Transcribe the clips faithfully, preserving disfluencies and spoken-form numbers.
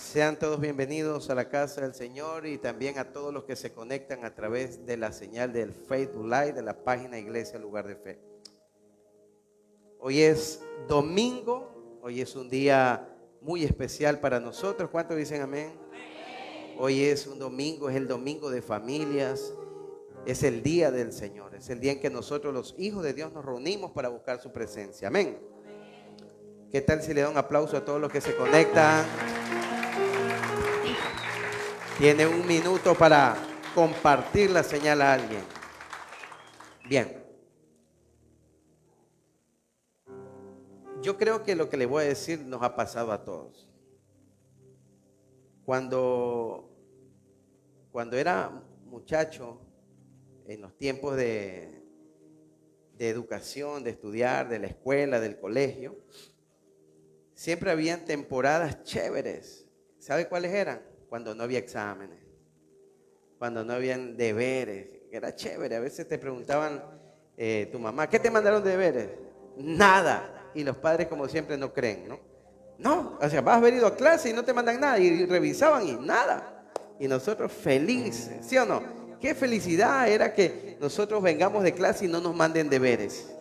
Sean todos bienvenidos a la casa del Señor y también a todos los que se conectan a través de la señal del Facebook Live de la página Iglesia Lugar de Fe. Hoy es domingo, hoy es un día muy especial para nosotros. ¿Cuántos dicen amén? Hoy es un domingo, es el domingo de familias, es el día del Señor, es el día en que nosotros los hijos de Dios nos reunimos para buscar su presencia. Amén. ¿Qué tal si le da un aplauso a todos los que se conectan? Tiene un minuto para compartir la señal a alguien. Bien. Yo creo que lo que le voy a decir nos ha pasado a todos. Cuando, cuando era muchacho, en los tiempos de, de educación, de estudiar, de la escuela, del colegio, siempre habían temporadas chéveres. ¿Sabe cuáles eran? Cuando no había exámenes, cuando no habían deberes. Era chévere. A veces te preguntaban, eh, tu mamá, ¿qué te mandaron de deberes? Nada. Y los padres, como siempre, no creen, ¿no? No, o sea, vas a haber ido a clase y no te mandan nada. Y revisaban y nada. Y nosotros felices, ¿sí o no? Qué felicidad era que nosotros vengamos de clase y no nos manden deberes.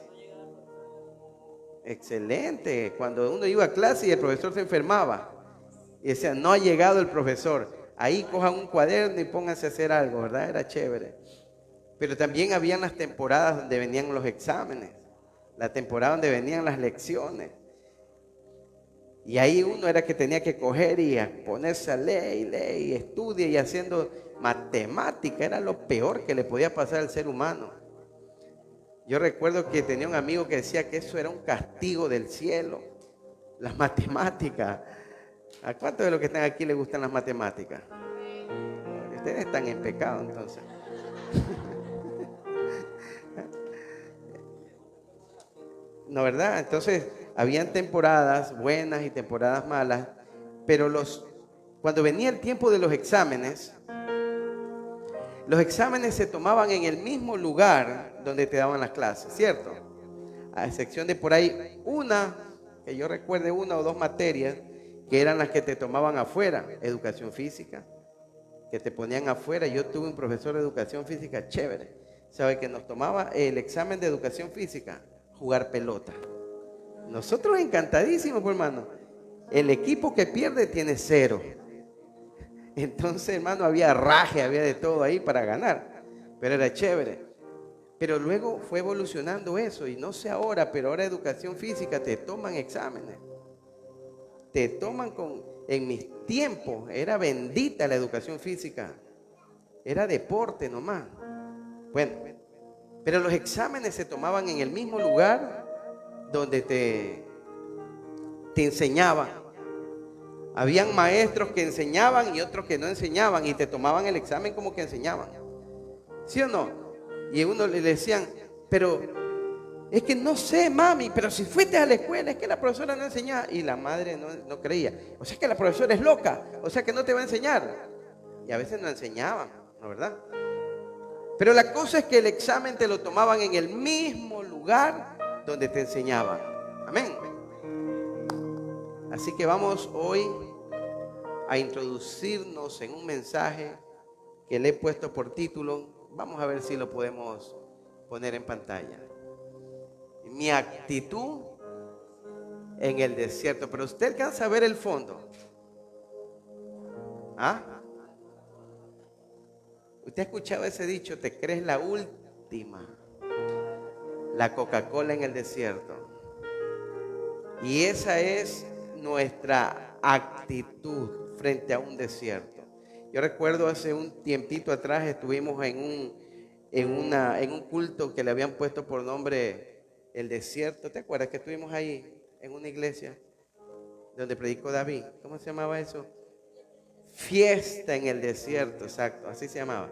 Excelente. Cuando uno iba a clase y el profesor se enfermaba y decía, no ha llegado el profesor, ahí cojan un cuaderno y pónganse a hacer algo, ¿verdad? Era chévere. Pero también habían las temporadas donde venían los exámenes, la temporada donde venían las lecciones. Y ahí uno era que tenía que coger y ponerse a leer y leer y estudiar y haciendo matemática. Era lo peor que le podía pasar al ser humano. Yo recuerdo que tenía un amigo que decía que eso era un castigo del cielo, las matemáticas. ¿A cuántos de los que están aquí les gustan las matemáticas? Ustedes están en pecado entonces. ¿No, verdad? Entonces, habían temporadas buenas y temporadas malas, pero los, cuando venía el tiempo de los exámenes, los exámenes se tomaban en el mismo lugar donde te daban las clases, ¿cierto? A excepción de por ahí una, que yo recuerde una o dos materias, que eran las que te tomaban afuera, educación física, que te ponían afuera. Yo tuve un profesor de educación física chévere, ¿sabe? Que nos tomaba el examen de educación física, jugar pelota. Nosotros encantadísimos, pues, hermano. El equipo que pierde tiene cero. Entonces, hermano, había raje, había de todo ahí para ganar, pero era chévere. Pero luego fue evolucionando eso, y no sé ahora, pero ahora educación física te toman exámenes. Te toman con, en mis tiempos, era bendita la educación física. Era deporte nomás. Bueno, pero los exámenes se tomaban en el mismo lugar donde te, te enseñaban. Habían maestros que enseñaban y otros que no enseñaban y te tomaban el examen como que enseñaban. ¿Sí o no? Y a uno le decían, pero es que no sé, mami, pero si fuiste a la escuela es que la profesora no enseñaba. Y la madre no, no creía. O sea que la profesora es loca, o sea que no te va a enseñar. Y a veces no enseñaban, ¿no, verdad? Pero la cosa es que el examen te lo tomaban en el mismo lugar donde te enseñaban. Amén. Así que vamos hoy a introducirnos en un mensaje que le he puesto por título. Vamos a ver si lo podemos poner en pantalla. Mi actitud en el desierto. Pero usted alcanza a ver el fondo. ¿Ah? ¿Usted ha escuchado ese dicho? Te crees la última. La Coca-Cola en el desierto. Y esa es nuestra actitud frente a un desierto. Yo recuerdo hace un tiempito atrás estuvimos en un, en una, en un culto que le habían puesto por nombre El Desierto. ¿Te acuerdas que estuvimos ahí en una iglesia donde predicó David? ¿Cómo se llamaba eso? Fiesta en el desierto, exacto, así se llamaba.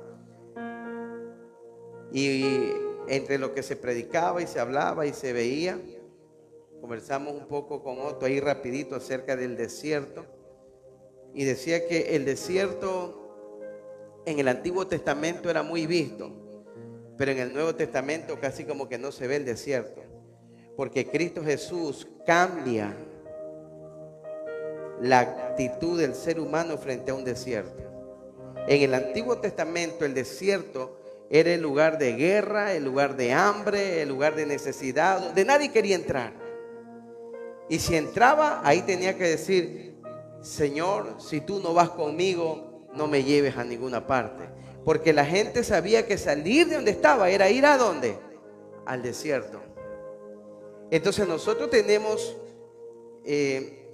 Y entre lo que se predicaba y se hablaba y se veía, conversamos un poco con Otto ahí rapidito acerca del desierto. Y decía que el desierto en el Antiguo Testamento era muy visto, pero en el Nuevo Testamento casi como que no se ve el desierto, porque Cristo Jesús cambia la actitud del ser humano frente a un desierto. En el Antiguo Testamento el desierto era el lugar de guerra, el lugar de hambre, el lugar de necesidad, donde nadie quería entrar. Y si entraba, ahí tenía que decir: Señor, si tú no vas conmigo, no me lleves a ninguna parte. Porque la gente sabía que salir de donde estaba era ir a ¿dónde? Al desierto. Entonces nosotros tenemos eh,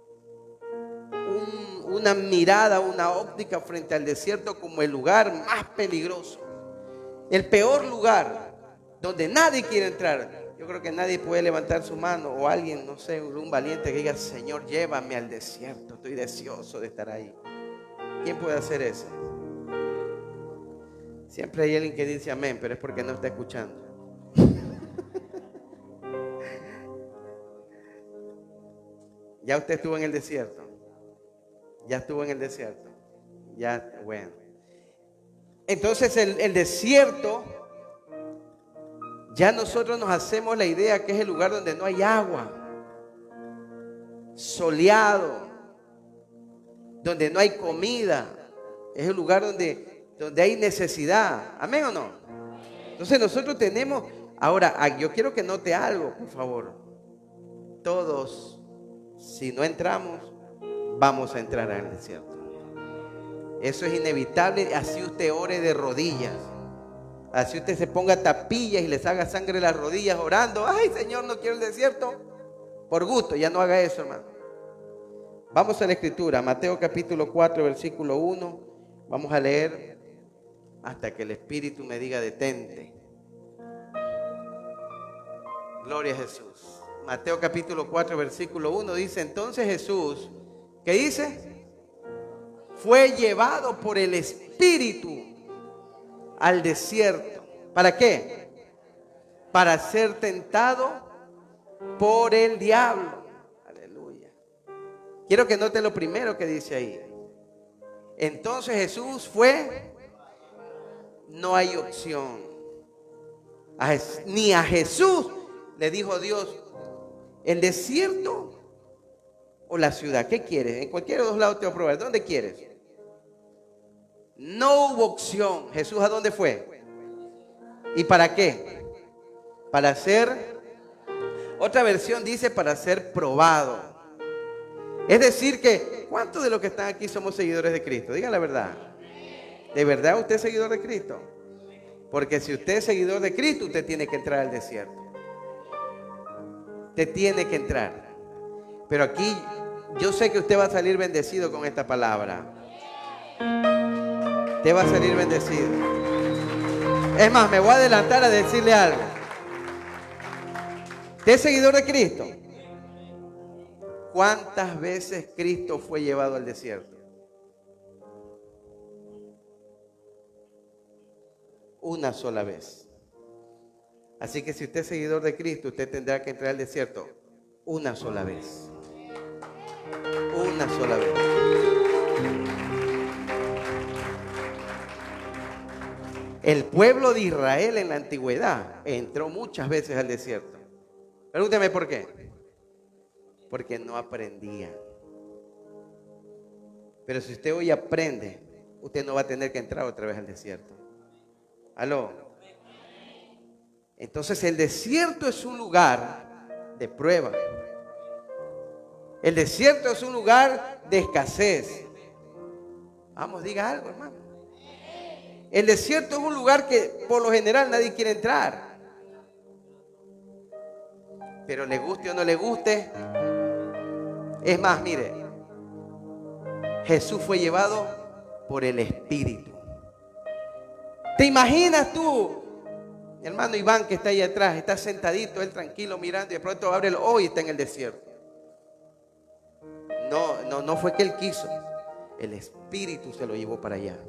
un, una mirada, una óptica frente al desierto como el lugar más peligroso. El peor lugar donde nadie quiere entrar. Yo creo que nadie puede levantar su mano, o alguien, no sé, un valiente que diga: Señor, llévame al desierto, estoy deseoso de estar ahí. ¿Quién puede hacer eso? Siempre hay alguien que dice amén, pero es porque no está escuchando. Ya usted estuvo en el desierto. Ya estuvo en el desierto. Ya, bueno. Entonces el, el desierto, ya nosotros nos hacemos la idea que es el lugar donde no hay agua, soleado, donde no hay comida, es el lugar donde, donde hay necesidad. ¿Amén o no? Entonces nosotros tenemos, ahora yo quiero que note algo, por favor. Todos, si no entramos, vamos a entrar al desierto. Eso es inevitable. Así usted ore de rodillas, así usted se ponga tapillas y les haga sangre en las rodillas orando: ay, Señor, no quiero el desierto. Por gusto, ya no haga eso, hermano. Vamos a la escritura, Mateo capítulo cuatro, versículo uno. Vamos a leer hasta que el Espíritu me diga: detente. Gloria a Jesús. Mateo capítulo cuatro, versículo uno dice: entonces Jesús, ¿qué dice? Fue llevado por el Espíritu al desierto. ¿Para qué? Para ser tentado por el diablo. Aleluya. Quiero que note lo primero que dice ahí. Entonces Jesús fue, no hay opción. A Jesús, ni a Jesús le dijo Dios: el desierto o la ciudad, ¿qué quieres? En cualquiera de los lados te voy a probar. ¿Dónde quieres? No hubo opción. Jesús, ¿a dónde fue? ¿Y para qué? Para ser, otra versión dice, para ser probado. Es decir que, ¿cuántos de los que están aquí somos seguidores de Cristo? Diga la verdad. ¿De verdad usted es seguidor de Cristo? Porque si usted es seguidor de Cristo, usted tiene que entrar al desierto. Usted tiene que entrar. Pero aquí yo sé que usted va a salir bendecido con esta palabra. Usted va a salir bendecido. Es más, me voy a adelantar a decirle algo. ¿Usted es seguidor de Cristo? ¿Cuántas veces Cristo fue llevado al desierto? Una sola vez. Así que si usted es seguidor de Cristo, usted tendrá que entrar al desierto una sola vez. Una sola vez. El pueblo de Israel en la antigüedad entró muchas veces al desierto. Pregúnteme por qué. Porque no aprendían. Pero si usted hoy aprende, usted no va a tener que entrar otra vez al desierto. ¿Aló? Entonces el desierto es un lugar de prueba. El desierto es un lugar de escasez. Vamos, diga algo, hermano. El desierto es un lugar que por lo general nadie quiere entrar. Pero le guste o no le guste. Es más, mire, Jesús fue llevado por el Espíritu. ¿Te imaginas tú? Mi hermano Iván, que está ahí atrás, está sentadito, él tranquilo mirando, y de pronto abre el ojo y está en el desierto. No, no, no fue que él quiso. El Espíritu se lo llevó para allá.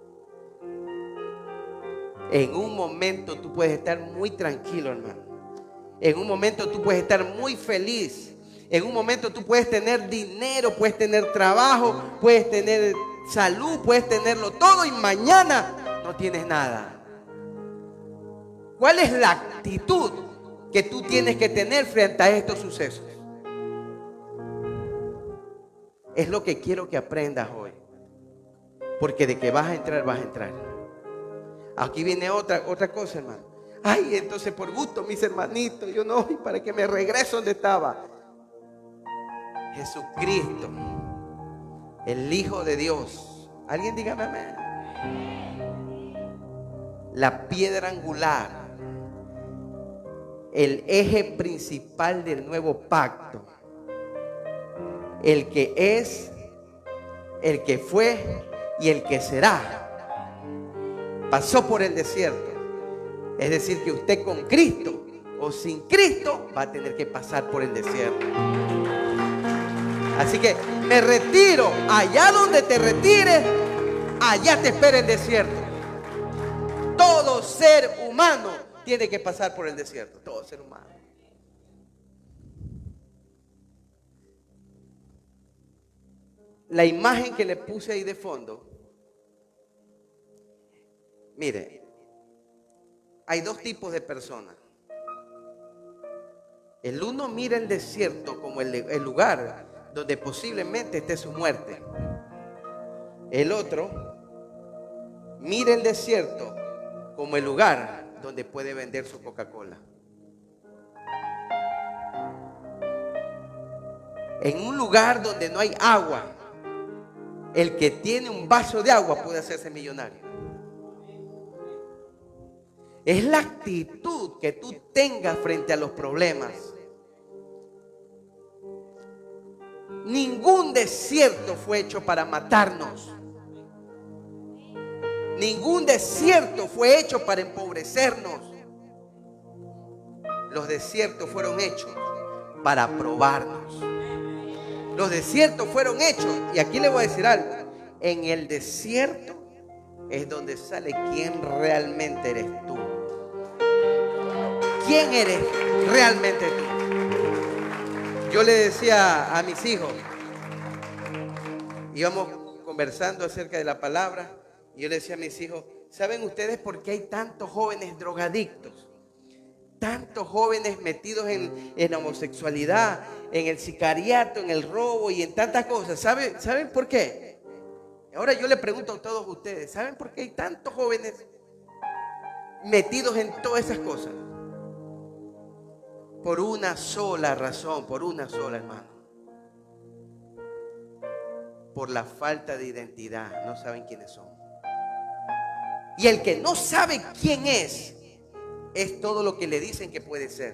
En un momento tú puedes estar muy tranquilo, hermano. En un momento tú puedes estar muy feliz. En un momento tú puedes tener dinero, puedes tener trabajo, puedes tener salud, puedes tenerlo todo, y mañana no tienes nada. ¿Cuál es la actitud que tú tienes que tener frente a estos sucesos? Es lo que quiero que aprendas hoy. Porque de que vas a entrar, vas a entrar. Aquí viene otra, otra cosa, hermano. Ay, entonces por gusto, mis hermanitos, yo no, para que me regreso donde estaba. Jesucristo, el Hijo de Dios. Alguien dígame amén. La piedra angular, el eje principal del nuevo pacto, el que es, el que fue y el que será, pasó por el desierto. Es decir, que usted con Cristo o sin Cristo va a tener que pasar por el desierto. Así que me retiro. Allá donde te retires, allá te espera el desierto. Todo ser humano tiene que pasar por el desierto. Todo ser humano. La imagen que le puse ahí de fondo. Mire, hay dos tipos de personas. El uno mira el desierto como el, el lugar donde posiblemente esté su muerte. El otro mira el desierto como el lugar donde puede vender su Coca-Cola. En un lugar donde no hay agua, el que tiene un vaso de agua puede hacerse millonario. Es la actitud que tú tengas frente a los problemas. Ningún desierto fue hecho para matarnos. Ningún desierto fue hecho para empobrecernos. Los desiertos fueron hechos para probarnos. Los desiertos fueron hechos, y aquí le voy a decir algo, en el desierto es donde sale quién realmente eres tú. ¿Quién eres realmente tú? Yo le decía a mis hijos, íbamos conversando acerca de la palabra, y yo le decía a mis hijos, ¿saben ustedes por qué hay tantos jóvenes drogadictos? Tantos jóvenes metidos en, en homosexualidad, en el sicariato, en el robo y en tantas cosas. ¿Saben, ¿Saben por qué? Ahora yo le pregunto a todos ustedes, ¿saben por qué hay tantos jóvenes metidos en todas esas cosas? Por una sola razón, por una sola, hermano. Por la falta de identidad, no saben quiénes son. Y el que no sabe quién es, es todo lo que le dicen que puede ser.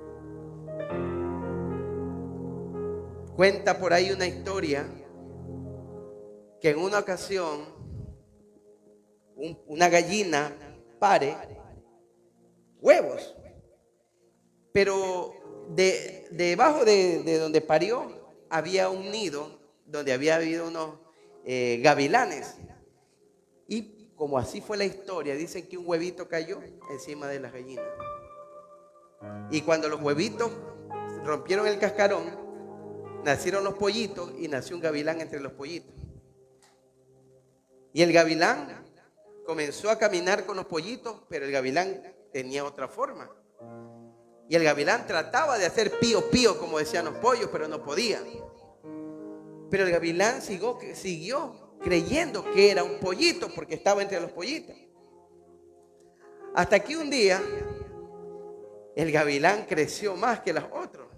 Cuenta por ahí una historia que en una ocasión un, una gallina pare huevos, pero de, debajo de, de donde parió había un nido donde había habido unos eh, gavilanes, y como así fue la historia, dicen que un huevito cayó encima de las gallinas, y cuando los huevitos rompieron el cascarón, nacieron los pollitos y nació un gavilán entre los pollitos. Y el gavilán comenzó a caminar con los pollitos, pero el gavilán tenía otra forma. Y el gavilán trataba de hacer pío pío, como decían los pollos, pero no podía. Pero el gavilán siguió, siguió creyendo que era un pollito porque estaba entre los pollitos. Hasta que un día el gavilán creció más que los otros.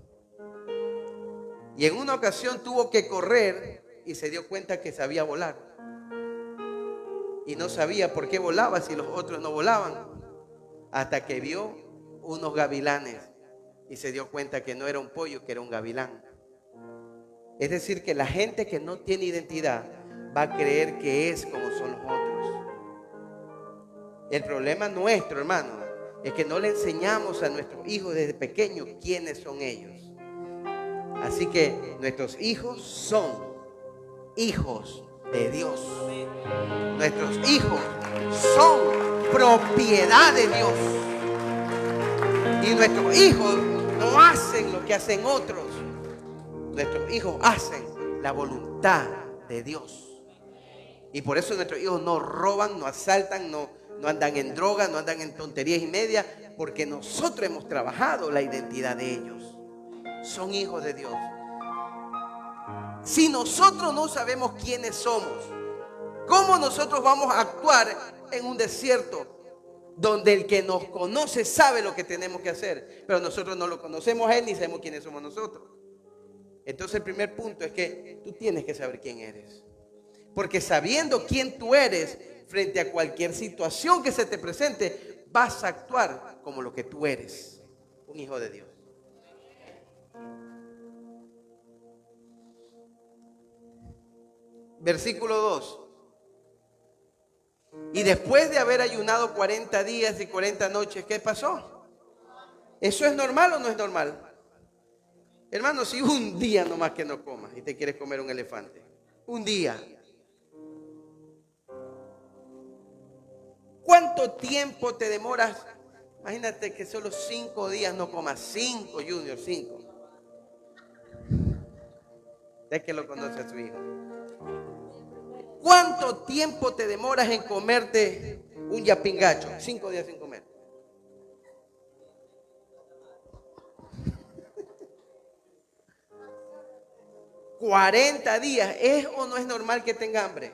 Y en una ocasión tuvo que correr y se dio cuenta que sabía volar. Y no sabía por qué volaba si los otros no volaban. Hasta que vio unos gavilanes y se dio cuenta que no era un pollo, que era un gavilán. Es decir, que la gente que no tiene identidad va a creer que es como son los otros. El problema nuestro, hermano, es que no le enseñamos a nuestros hijos desde pequeños quiénes son ellos. Así que nuestros hijos son hijos de Dios. Nuestros hijos son propiedad de Dios. Y nuestros hijos no hacen lo que hacen otros. Nuestros hijos hacen la voluntad de Dios. Y por eso nuestros hijos no roban, no asaltan, no, no andan en drogas, no andan en tonterías y media, porque nosotros hemos trabajado la identidad de ellos. Son hijos de Dios. Si nosotros no sabemos quiénes somos, ¿cómo nosotros vamos a actuar en un desierto donde el que nos conoce sabe lo que tenemos que hacer, pero nosotros no lo conocemos a él ni sabemos quiénes somos nosotros? Entonces el primer punto es que tú tienes que saber quién eres. Porque sabiendo quién tú eres, frente a cualquier situación que se te presente, vas a actuar como lo que tú eres, un hijo de Dios. Versículo dos. Y después de haber ayunado cuarenta días y cuarenta noches, ¿qué pasó? ¿Eso es normal o no es normal? Hermano, si un día nomás que no comas y te quieres comer un elefante, un día, ¿cuánto tiempo te demoras? Imagínate que solo cinco días no comas. Cinco, Junior, cinco. Es que lo conoce a su hijo. ¿Cuánto tiempo te demoras en comerte un yapingacho? Cinco días sin comer. cuarenta días. ¿Es o no es normal que tenga hambre?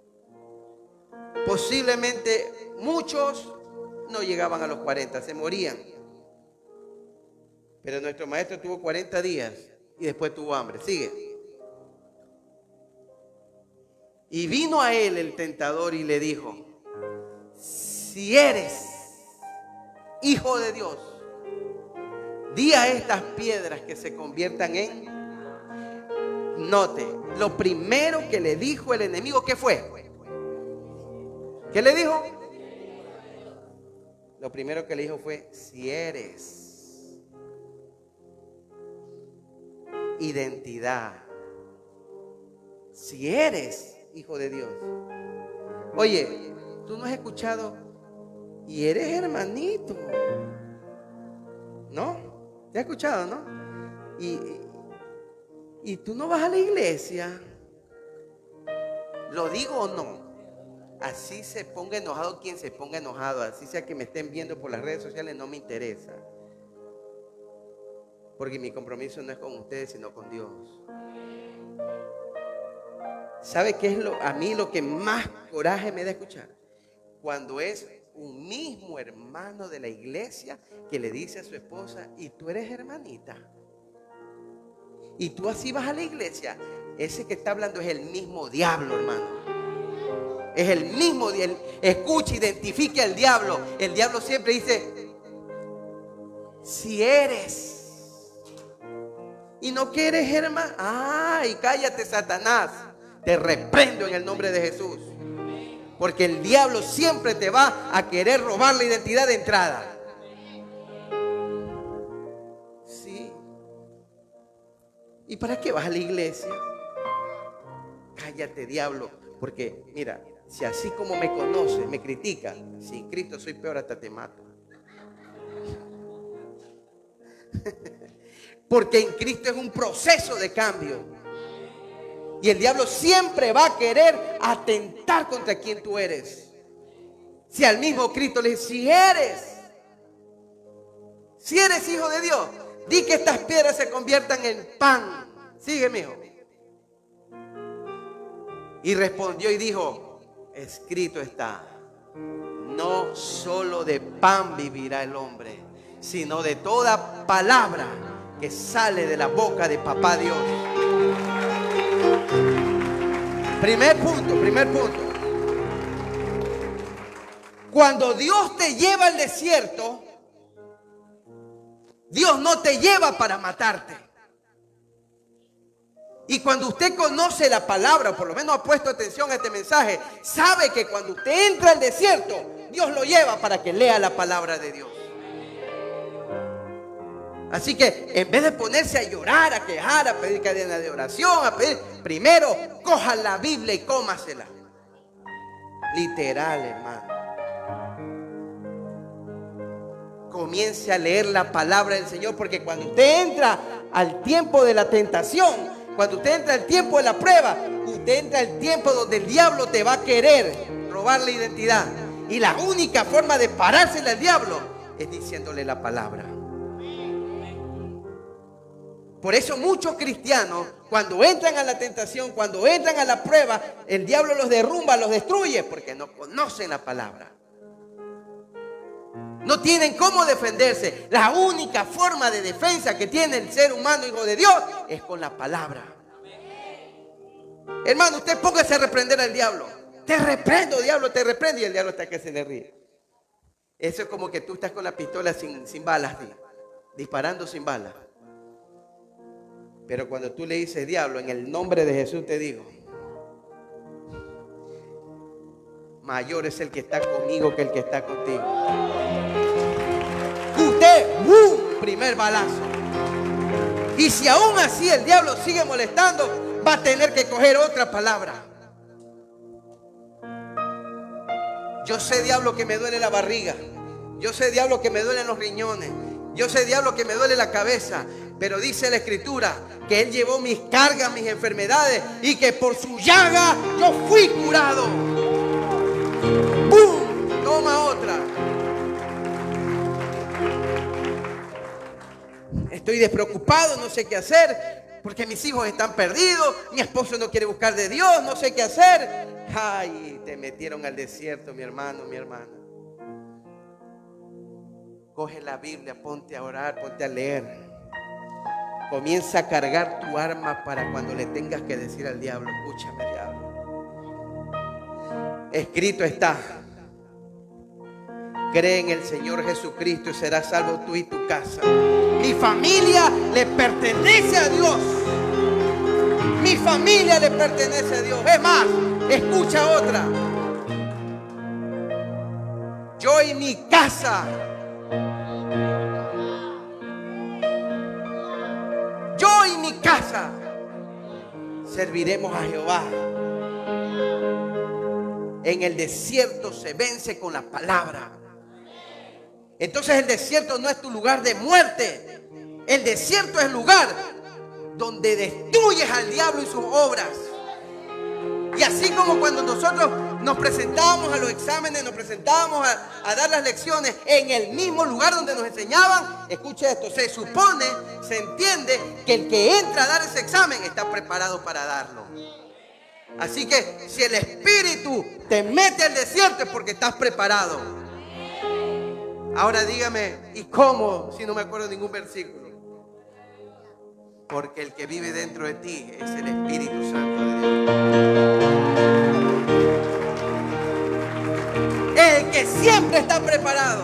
Posiblemente muchos no llegaban a los cuarenta, se morían. Pero nuestro maestro tuvo cuarenta días y después tuvo hambre. Sigue. Y vino a él el tentador y le dijo: si eres hijo de Dios, di a estas piedras que se conviertan en... Note, lo primero que le dijo el enemigo, ¿qué fue? ¿Qué le dijo? Lo primero que le dijo fue: si eres. Identidad. Si eres hijo de Dios. Oye, tú no has escuchado: y eres hermanito, ¿no? ¿Te has escuchado, no? Y, y tú no vas a la iglesia. ¿Lo digo o no? Así se ponga enojado quien se ponga enojado, así sea que me estén viendo por las redes sociales, no me interesa. Porque mi compromiso no es con ustedes, sino con Dios. ¿Sabe qué es lo, a mí lo que más coraje me da escuchar? Cuando es un mismo hermano de la iglesia que le dice a su esposa: y tú eres hermanita, y tú así vas a la iglesia. Ese que está hablando es el mismo diablo, hermano. Es el mismo diablo. Escuche, identifique al diablo. El diablo siempre dice: si eres. Y no que eres hermano. Ay, cállate, Satanás. Te reprendo en el nombre de Jesús. Porque el diablo siempre te va a querer robar la identidad de entrada. Sí. ¿Y para qué vas a la iglesia? Cállate, diablo. Porque mira, si así como me conoces, me critica, sin Cristo soy peor, hasta te mato. Porque en Cristo es un proceso de cambio. Y el diablo siempre va a querer atentar contra quien tú eres. Si al mismo Cristo le dice: si eres, si eres hijo de Dios, di que estas piedras se conviertan en pan. Sigue, mijo. Y respondió y dijo: escrito está, no solo de pan vivirá el hombre, sino de toda palabra que sale de la boca de papá Dios. Primer punto, primer punto. Cuando Dios te lleva al desierto, Dios no te lleva para matarte. Y cuando usted conoce la palabra, o por lo menos ha puesto atención a este mensaje, sabe que cuando usted entra al desierto, Dios lo lleva para que lea la palabra de Dios. Así que en vez de ponerse a llorar, a quejar, a pedir cadena de oración, a pedir, primero coja la Biblia y cómasela. Literal, hermano. Comience a leer la palabra del Señor, porque cuando usted entra al tiempo de la tentación, cuando usted entra al tiempo de la prueba, usted entra al tiempo donde el diablo te va a querer robar la identidad. Y la única forma de parársele al diablo es diciéndole la palabra. Por eso muchos cristianos, cuando entran a la tentación, cuando entran a la prueba, el diablo los derrumba, los destruye, porque no conocen la palabra. No tienen cómo defenderse. La única forma de defensa que tiene el ser humano, hijo de Dios, es con la palabra. Hermano, usted póngase a reprender al diablo. Te reprendo, diablo, te reprendo. Y el diablo está que se le ríe. Eso es como que tú estás con la pistola sin, sin balas, disparando sin balas. Pero cuando tú le dices, diablo, en el nombre de Jesús te digo, mayor es el que está conmigo que el que está contigo. Usted, ¡bum!, primer balazo. Y si aún así el diablo sigue molestando, va a tener que coger otra palabra. Yo sé, diablo, que me duele la barriga. Yo sé, diablo, que me duelen los riñones. Yo sé, diablo, que me duele la cabeza. Pero dice la Escritura que Él llevó mis cargas, mis enfermedades, y que por su llaga yo fui curado. ¡Bum! Toma otra. Estoy despreocupado, no sé qué hacer, porque mis hijos están perdidos, mi esposo no quiere buscar de Dios, no sé qué hacer. Ay, te metieron al desierto, mi hermano, mi hermana. Coge la Biblia, ponte a orar, ponte a leer. Comienza a cargar tu arma para cuando le tengas que decir al diablo, escúchame, diablo. Escrito está: cree en el Señor Jesucristo y serás salvo tú y tu casa. Mi familia le pertenece a Dios. Mi familia le pertenece a Dios. Es más, escucha otra. Yo y mi casa. Yo y mi casa serviremos a Jehová. En el desierto se vence con la palabra. Entonces el desierto no es tu lugar de muerte. El desierto es el lugar donde destruyes al diablo y sus obras. Y así como cuando nosotros nos presentábamos a los exámenes, nos presentábamos a, a dar las lecciones en el mismo lugar donde nos enseñaban, escuche esto, se supone, se entiende que el que entra a dar ese examen está preparado para darlo. Así que si el Espíritu te mete al desierto es porque estás preparado. Ahora dígame, ¿y cómo si no me acuerdo de ningún versículo? Porque el que vive dentro de ti es el Espíritu Santo de Dios. El que siempre está preparado.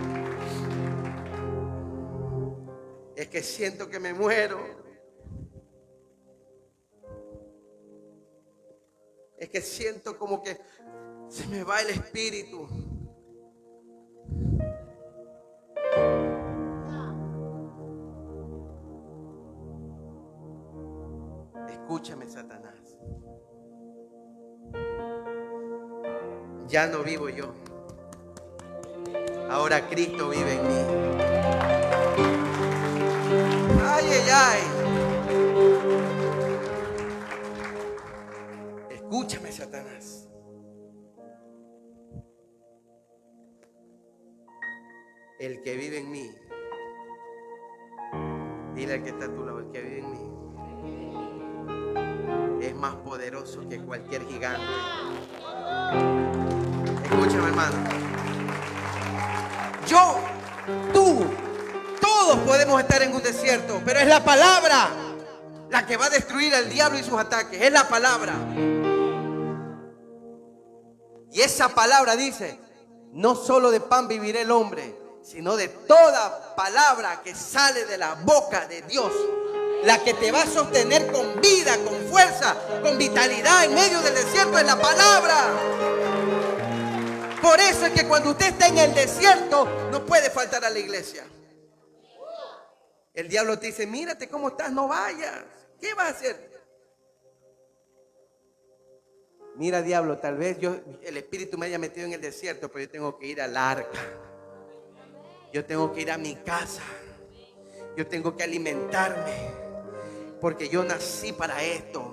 Es que siento que me muero. Es que siento como que se me va el espíritu. Escúchame, Satanás. Ya no vivo yo. Ahora Cristo vive en mí. Ay, ay, ay. Escúchame, Satanás. El que vive en mí. Dile al que está a tu lado, el que vive en mí es más poderoso que cualquier gigante. Escúchame, hermano. Yo, tú, todos podemos estar en un desierto, pero es la palabra la que va a destruir al diablo y sus ataques. Es la palabra. Y esa palabra dice: no solo de pan vivirá el hombre, sino de toda palabra que sale de la boca de Dios. La que te va a sostener con vida, con fuerza, con vitalidad en medio del desierto es la palabra. Por eso es que cuando usted está en el desierto no puede faltar a la iglesia. El diablo te dice: mírate cómo estás, no vayas. ¿Qué vas a hacer? Mira, diablo, tal vez yo, el espíritu me haya metido en el desierto, pero yo tengo que ir al arca. Yo tengo que ir a mi casa. Yo tengo que alimentarme. Porque yo nací para esto.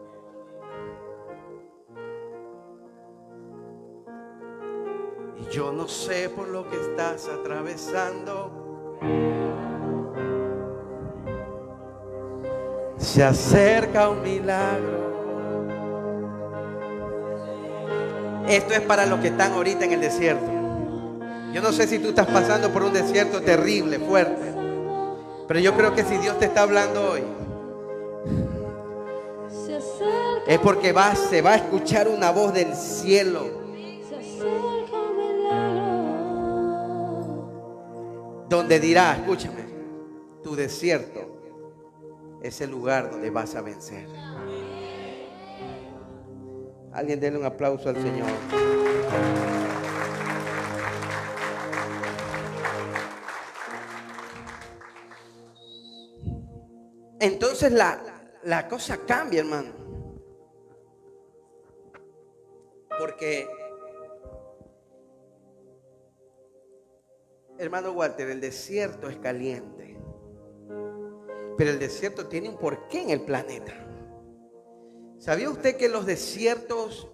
Y yo no sé por lo que estás atravesando. Se acerca un milagro. Esto es para los que están ahorita en el desierto. Yo no sé si tú estás pasando por un desierto terrible, fuerte, pero yo creo que si Dios te está hablando hoy, es porque va, se va a escuchar una voz del cielo. Donde dirá, escúchame, tu desierto es el lugar donde vas a vencer. Alguien denle un aplauso al Señor. Entonces la, la cosa cambia, hermano. Porque, hermano Walter, el desierto es caliente. Pero el desierto tiene un porqué en el planeta. ¿Sabía usted que los desiertos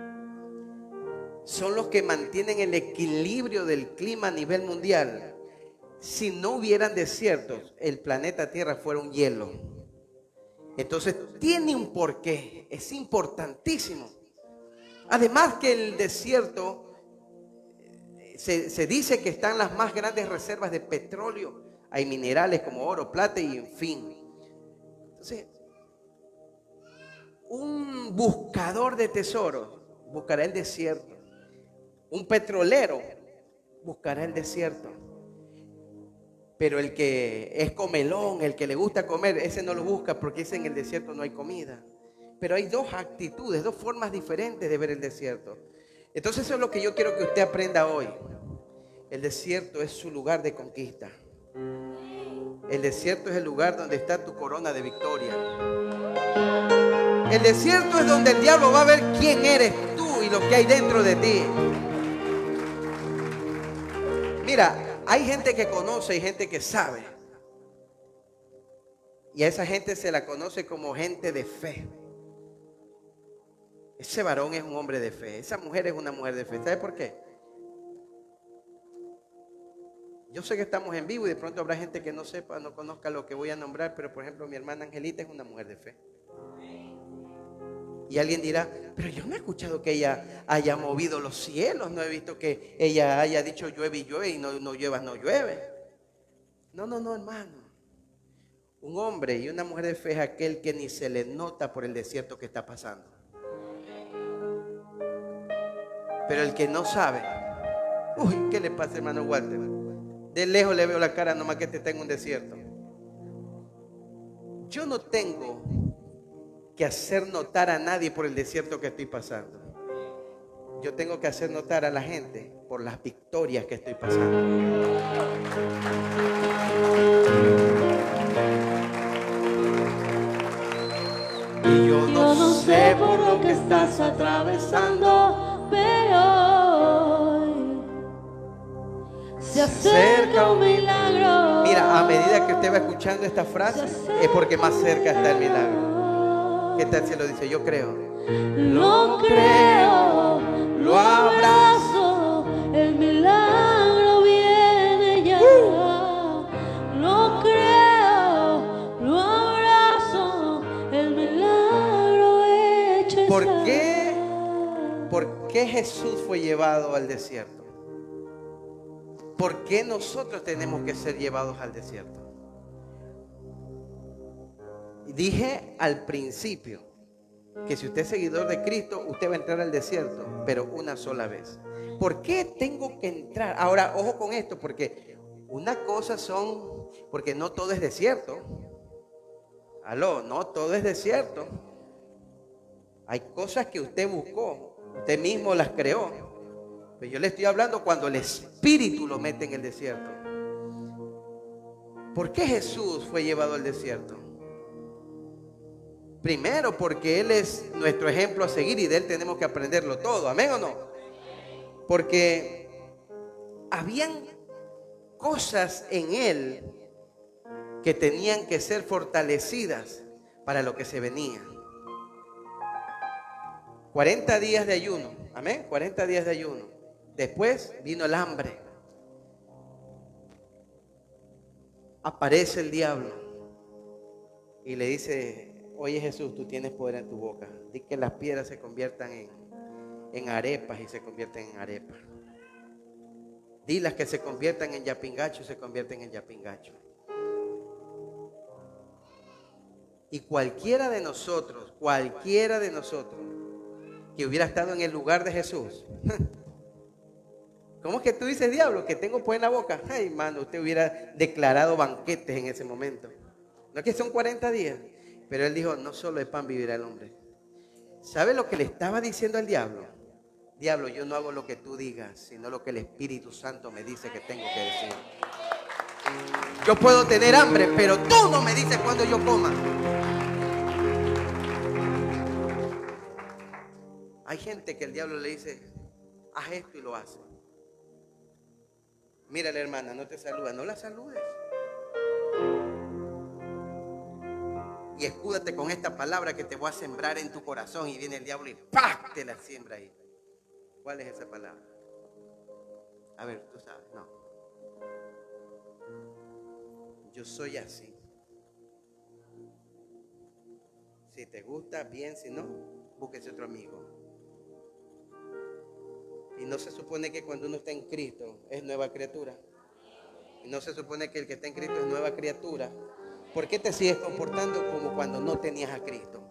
son los que mantienen el equilibrio del clima a nivel mundial? Si no hubieran desiertos, el planeta Tierra fuera un hielo. Entonces tiene un porqué, es importantísimo. Además que el desierto, se, se dice que están las más grandes reservas de petróleo. Hay minerales como oro, plata y en fin. Entonces, un buscador de tesoros buscará el desierto. Un petrolero buscará el desierto. Pero el que es comelón, el que le gusta comer, ese no lo busca porque ese en el desierto no hay comida. Pero hay dos actitudes, dos formas diferentes de ver el desierto. Entonces eso es lo que yo quiero que usted aprenda hoy. El desierto es su lugar de conquista. El desierto es el lugar donde está tu corona de victoria. El desierto es donde el diablo va a ver quién eres tú y lo que hay dentro de ti. Mira, hay gente que conoce y gente que sabe. Y a esa gente se la conoce como gente de fe. Ese varón es un hombre de fe. Esa mujer es una mujer de fe. ¿Sabe por qué? Yo sé que estamos en vivo y de pronto habrá gente que no sepa, no conozca lo que voy a nombrar, pero por ejemplo mi hermana Angelita es una mujer de fe. Y alguien dirá, pero yo no he escuchado que ella haya movido los cielos, no he visto que ella haya dicho llueve y llueve y no, no llueva, no llueve. No, no, no, hermano. Un hombre y una mujer de fe es aquel que ni se le nota por el desierto que está pasando. Pero el que no sabe, uy, ¿qué le pasa, hermano Walter? De lejos le veo la cara, nomás que este está en un desierto. Yo no tengo que hacer notar a nadie por el desierto que estoy pasando. Yo tengo que hacer notar a la gente por las victorias que estoy pasando. Y yo no, yo no sé por lo que estás atravesando, pero hoy se acerca un milagro. Mira, a medida que usted va escuchando esta frase, es porque más cerca está el milagro. ¿Qué tal si lo dice? Yo creo. Lo creo, lo abrazo, el milagro viene ya. Uh. Lo creo, lo abrazo, el milagro hecho. ¿Por qué? ¿Por qué Jesús fue llevado al desierto? ¿Por qué nosotros tenemos que ser llevados al desierto? Dije al principio que si usted es seguidor de Cristo, usted va a entrar al desierto, pero una sola vez. ¿Por qué tengo que entrar? Ahora, ojo con esto, porque una cosa son, porque no todo es desierto. Aló, no todo es desierto. Hay cosas que usted buscó, usted mismo las creó. Pero yo le estoy hablando cuando el Espíritu lo mete en el desierto. ¿Por qué Jesús fue llevado al desierto? Primero, porque Él es nuestro ejemplo a seguir y de Él tenemos que aprenderlo todo. ¿Amén o no? Porque habían cosas en Él que tenían que ser fortalecidas para lo que se venía. cuarenta días de ayuno. Amén. cuarenta días de ayuno. Después vino el hambre. Aparece el diablo y le dice Oye Jesús, tú tienes poder en tu boca. Di que las piedras se conviertan en, en arepas y se convierten en arepas. Di las que se conviertan en yapingacho y se convierten en yapingacho. Y cualquiera de nosotros, cualquiera de nosotros que hubiera estado en el lugar de Jesús. ¿Cómo es que tú dices, diablo, que tengo poder en la boca? Ay, hermano, usted hubiera declarado banquetes en ese momento. No es que son cuarenta días, pero él dijo, no solo de pan vivirá el hombre. ¿Sabe lo que le estaba diciendo al diablo? Diablo, yo no hago lo que tú digas, sino lo que el Espíritu Santo me dice que tengo que decir. Yo puedo tener hambre, pero tú no me dices cuándo yo coma. Hay gente que el diablo le dice, haz esto y lo hace. Mira, la hermana, no te saluda, no la saludes. Y escúdate con esta palabra que te voy a sembrar en tu corazón. Y viene el diablo y ¡pah! Te la siembra ahí. ¿Cuál es esa palabra? A ver, tú sabes, no. Yo soy así. Si te gusta, bien, si no, búsquese otro amigo. Y no se supone que cuando uno está en Cristo es nueva criatura. Y no se supone que el que está en Cristo es nueva criatura. ¿Por qué te sigues comportando como cuando no tenías a Cristo?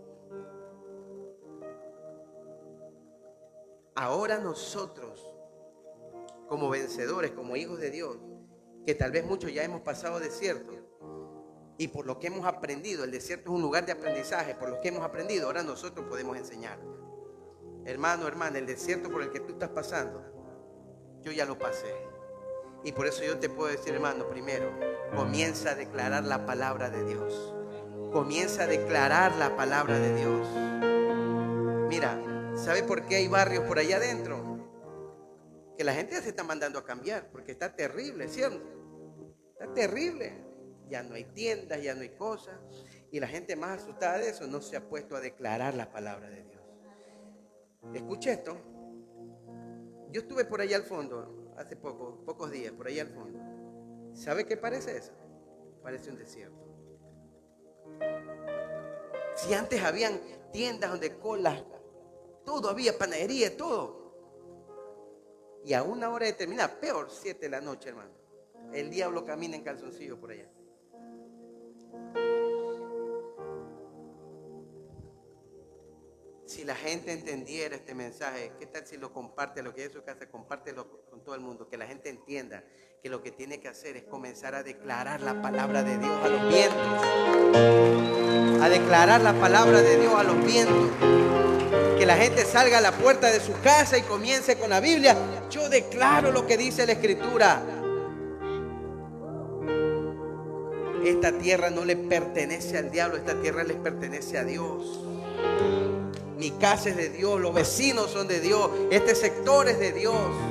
Ahora nosotros, como vencedores, como hijos de Dios, que tal vez muchos ya hemos pasado desierto, y por lo que hemos aprendido, el desierto es un lugar de aprendizaje, por lo que hemos aprendido, ahora nosotros podemos enseñar. Hermano, hermana, el desierto por el que tú estás pasando, yo ya lo pasé. Y por eso yo te puedo decir, hermano, primero, comienza a declarar la palabra de Dios. Comienza a declarar la palabra de Dios. Mira, ¿sabe por qué hay barrios por allá adentro? Que la gente ya se está mandando a cambiar, porque está terrible, ¿cierto? Está terrible. Ya no hay tiendas, ya no hay cosas. Y la gente más asustada de eso no se ha puesto a declarar la palabra de Dios. Escuche esto. Yo estuve por allá al fondo, hace poco, pocos días, por allá al fondo. ¿Sabe qué parece eso? Parece un desierto. Si antes habían tiendas donde colas, todo había, panadería, todo. Y a una hora determinada, peor, siete de la noche, hermano. El diablo camina en calzoncillo por allá. Si la gente entendiera este mensaje, ¿qué tal si lo comparte? Lo que es su casa, compártelo con todo el mundo. Que la gente entienda que lo que tiene que hacer es comenzar a declarar la palabra de Dios a los vientos. A declarar la palabra de Dios a los vientos. Que la gente salga a la puerta de su casa y comience con la Biblia. Yo declaro lo que dice la Escritura. Esta tierra no le pertenece al diablo, esta tierra le pertenece a Dios. Mi casa es de Dios, los vecinos son de Dios, este sector es de Dios.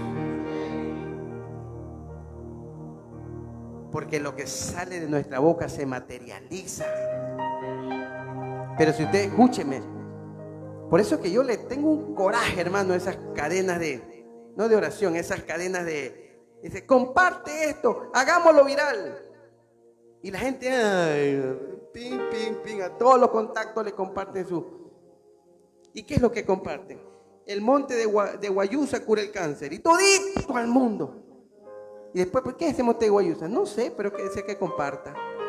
Porque lo que sale de nuestra boca se materializa. Pero si usted, escúcheme, por eso que yo le tengo un coraje, hermano, a esas cadenas de, no de oración, esas cadenas de, dice, comparte esto, hagámoslo viral. Y la gente, ay, ping, ping, ping, a todos los contactos le comparten su... ¿Y qué es lo que comparten? El monte de, Gua, de Guayusa cura el cáncer. Y todito al mundo. Y después, ¿por qué es ese monte de Guayusa? No sé, pero que sé que comparta.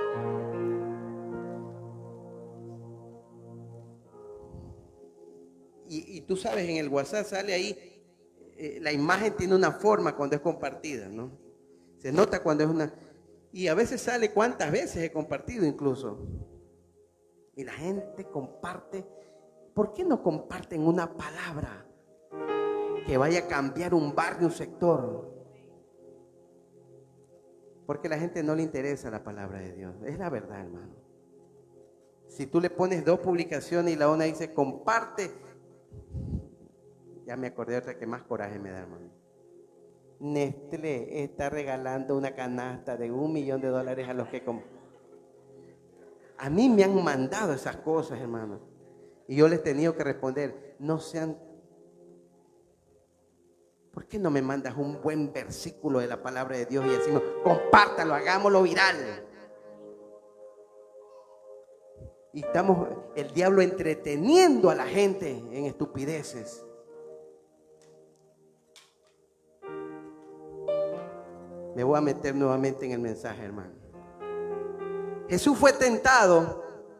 Y, y tú sabes, en el WhatsApp sale ahí, eh, la imagen tiene una forma cuando es compartida, ¿no? Se nota cuando es una... Y a veces sale cuántas veces he compartido incluso. Y la gente comparte... ¿Por qué no comparten una palabra que vaya a cambiar un barrio, un sector? Porque a la gente no le interesa la palabra de Dios. Es la verdad, hermano. Si tú le pones dos publicaciones y la una dice comparte, ya me acordé de otra que más coraje me da, hermano. Nestlé está regalando una canasta de un millón de dólares a los que compran. A mí me han mandado esas cosas, hermano. Y yo les he tenido que responder, no sean... ¿Por qué no me mandas un buen versículo de la palabra de Dios y decimos, compártalo, hagámoslo viral? Y estamos, el diablo, entreteniendo a la gente en estupideces. Me voy a meter nuevamente en el mensaje, hermano. Jesús fue tentado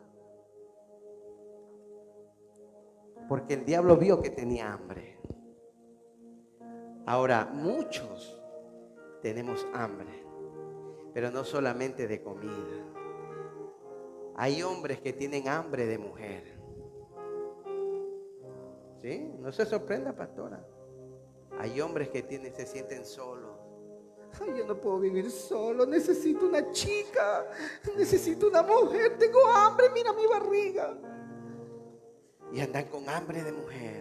porque el diablo vio que tenía hambre. Ahora, muchos tenemos hambre, pero no solamente de comida. Hay hombres que tienen hambre de mujer. ¿Sí? No se sorprenda, pastora. Hay hombres que tienen, se sienten solos. Ay, yo no puedo vivir solo, necesito una chica, necesito una mujer, tengo hambre, mira mi barriga. Y andan con hambre de mujer.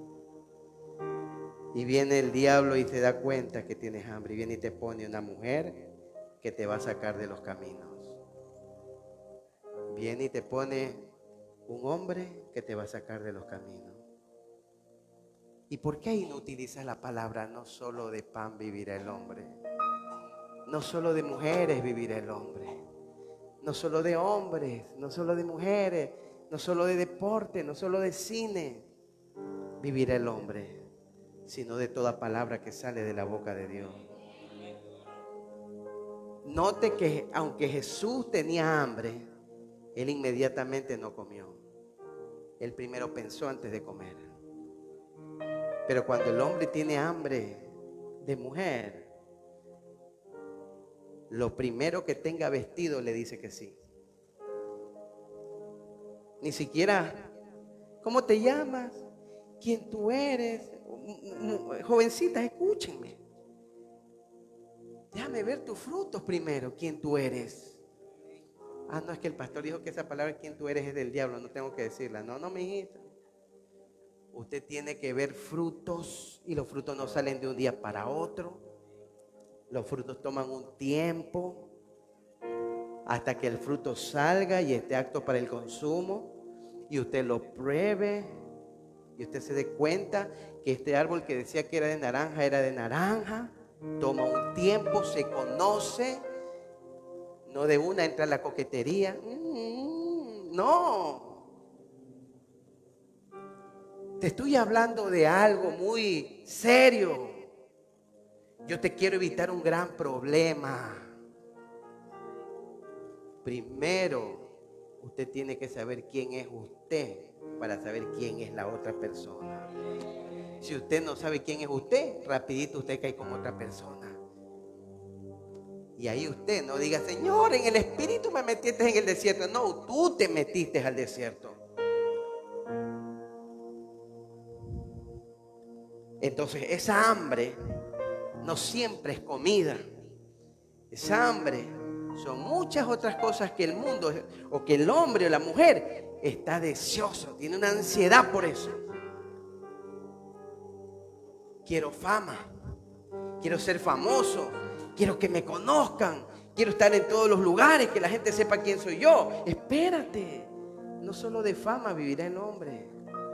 Y viene el diablo y se da cuenta que tienes hambre y viene y te pone una mujer que te va a sacar de los caminos. Viene y te pone un hombre que te va a sacar de los caminos. ¿Y por qué ahí no utilizas la palabra no solo de pan vivirá el hombre? No solo de mujeres vivirá el hombre. No solo de hombres, no solo de mujeres, no solo de deporte, no solo de cine vivirá el hombre, sino de toda palabra que sale de la boca de Dios. Note que aunque Jesús tenía hambre, Él inmediatamente no comió. Él primero pensó antes de comer. Pero cuando el hombre tiene hambre de mujer, lo primero que tenga vestido le dice que sí. Ni siquiera, ¿cómo te llamas? ¿Quién tú eres? Jovencitas, escúchenme. Déjame ver tus frutos primero. ¿Quién tú eres? Ah, no, es que el pastor dijo que esa palabra "quién tú eres" es del diablo, no tengo que decirla. No, no, mi hijita. Usted tiene que ver frutos y los frutos no salen de un día para otro. Los frutos toman un tiempo hasta que el fruto salga y esté apto para el consumo y usted lo pruebe y usted se dé cuenta que este árbol que decía que era de naranja era de naranja. Toma un tiempo, se conoce. No de una entra la coquetería. Mm, no. Te estoy hablando de algo muy serio. Yo te quiero evitar un gran problema. Primero, usted tiene que saber quién es usted para saber quién es la otra persona. Si usted no sabe quién es usted, rapidito usted cae con otra persona. Y ahí usted no diga, Señor, en el espíritu me metiste en el desierto. No, tú te metiste al desierto. Entonces, esa hambre no siempre es comida. Esa hambre son muchas otras cosas que el mundo o que el hombre o la mujer está deseoso, tiene una ansiedad por eso. Quiero fama, quiero ser famoso, quiero que me conozcan, quiero estar en todos los lugares, que la gente sepa quién soy yo. Espérate, no solo de fama vivirá el hombre.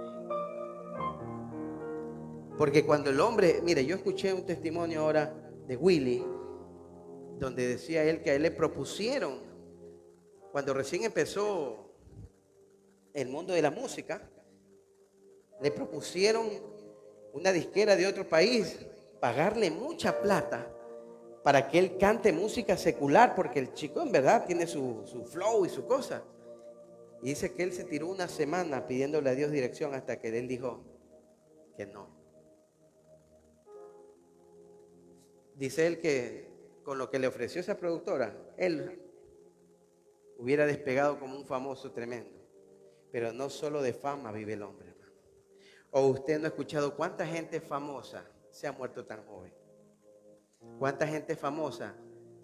Porque cuando el hombre, mire, yo escuché un testimonio ahora de Willy, donde decía él que a él le propusieron, cuando recién empezó el mundo de la música, le propusieron una disquera de otro país pagarle mucha plata para que él cante música secular, porque el chico en verdad tiene su, su flow y su cosa. Y dice que él se tiró una semana pidiéndole a Dios dirección hasta que él dijo que no. Dice él que con lo que le ofreció esa productora, él hubiera despegado como un famoso tremendo. Pero no solo de fama vive el hombre, hermano. O usted no ha escuchado cuánta gente famosa se ha muerto tan joven. Cuánta gente famosa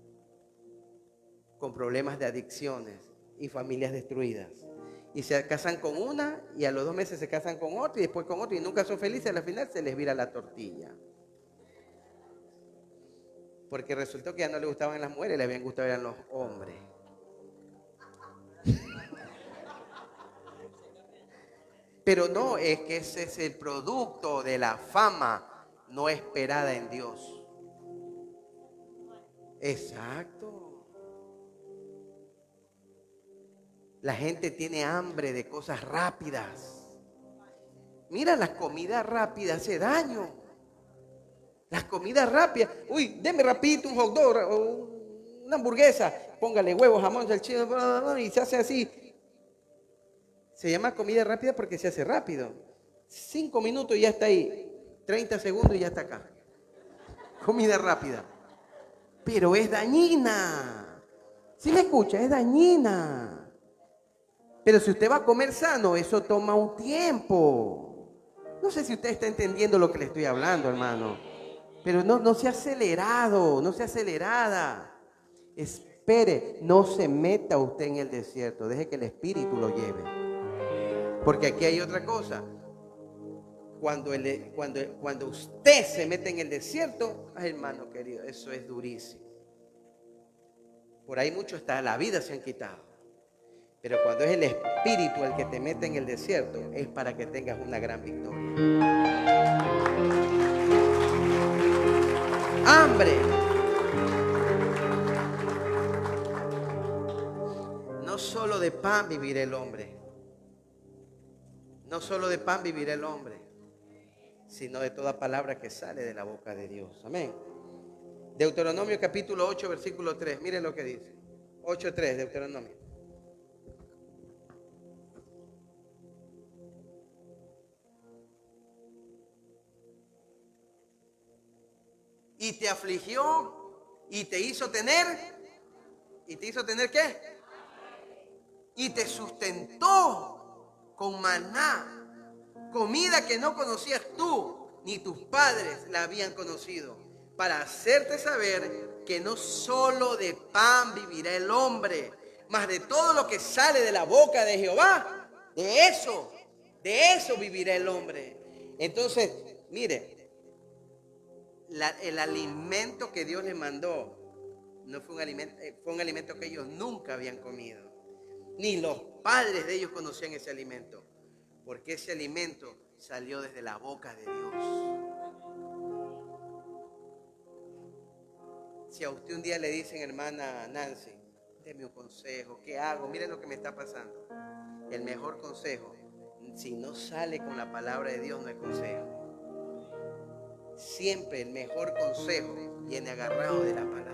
con problemas de adicciones y familias destruidas. Y se casan con una y a los dos meses se casan con otra y después con otra y nunca son felices. Al final se les vira la tortilla. Porque resultó que ya no le gustaban las mujeres, le habían gustado eran los hombres. Pero no, es que ese es el producto de la fama no esperada en Dios. Exacto. La gente tiene hambre de cosas rápidas. Mira, la comida rápida hace daño. Las comidas rápidas. Uy, deme rapidito un hot dog o una hamburguesa. Póngale huevos, jamón, salchicha y se hace así. Se llama comida rápida porque se hace rápido. Cinco minutos y ya está ahí. Treinta segundos y ya está acá. Comida rápida. Pero es dañina. ¿Sí me escucha? Es dañina. Pero si usted va a comer sano, eso toma un tiempo. No sé si usted está entendiendo lo que le estoy hablando, hermano. Pero no, no sea acelerado, no sea acelerada. Espere, no se meta usted en el desierto. Deje que el Espíritu lo lleve. Porque aquí hay otra cosa. Cuando, el, cuando, cuando usted se mete en el desierto, ay, hermano querido, eso es durísimo. Por ahí mucho hasta la vida se han quitado. Pero cuando es el Espíritu el que te mete en el desierto, es para que tengas una gran victoria. Hambre. No solo de pan vivirá el hombre. No solo de pan vivirá el hombre, sino de toda palabra que sale de la boca de Dios. Amén. Deuteronomio capítulo ocho, versículo tres. Miren lo que dice. ocho tres, Deuteronomio. Y te afligió y te hizo tener. ¿Y te hizo tener qué? Y te sustentó con maná, comida que no conocías tú, ni tus padres la habían conocido, para hacerte saber que no solo de pan vivirá el hombre, mas de todo lo que sale de la boca de Jehová, de eso, de eso vivirá el hombre. Entonces, mire, la, el alimento que Dios les mandó no fue un alimento, fue un alimento que ellos nunca habían comido. Ni los padres de ellos conocían ese alimento, porque ese alimento salió desde la boca de Dios. Si a usted un día le dicen, hermana Nancy, deme un consejo, ¿qué hago? Miren lo que me está pasando. El mejor consejo, si no sale con la palabra de Dios, no es consejo. Siempre el mejor consejo viene agarrado de la palabra.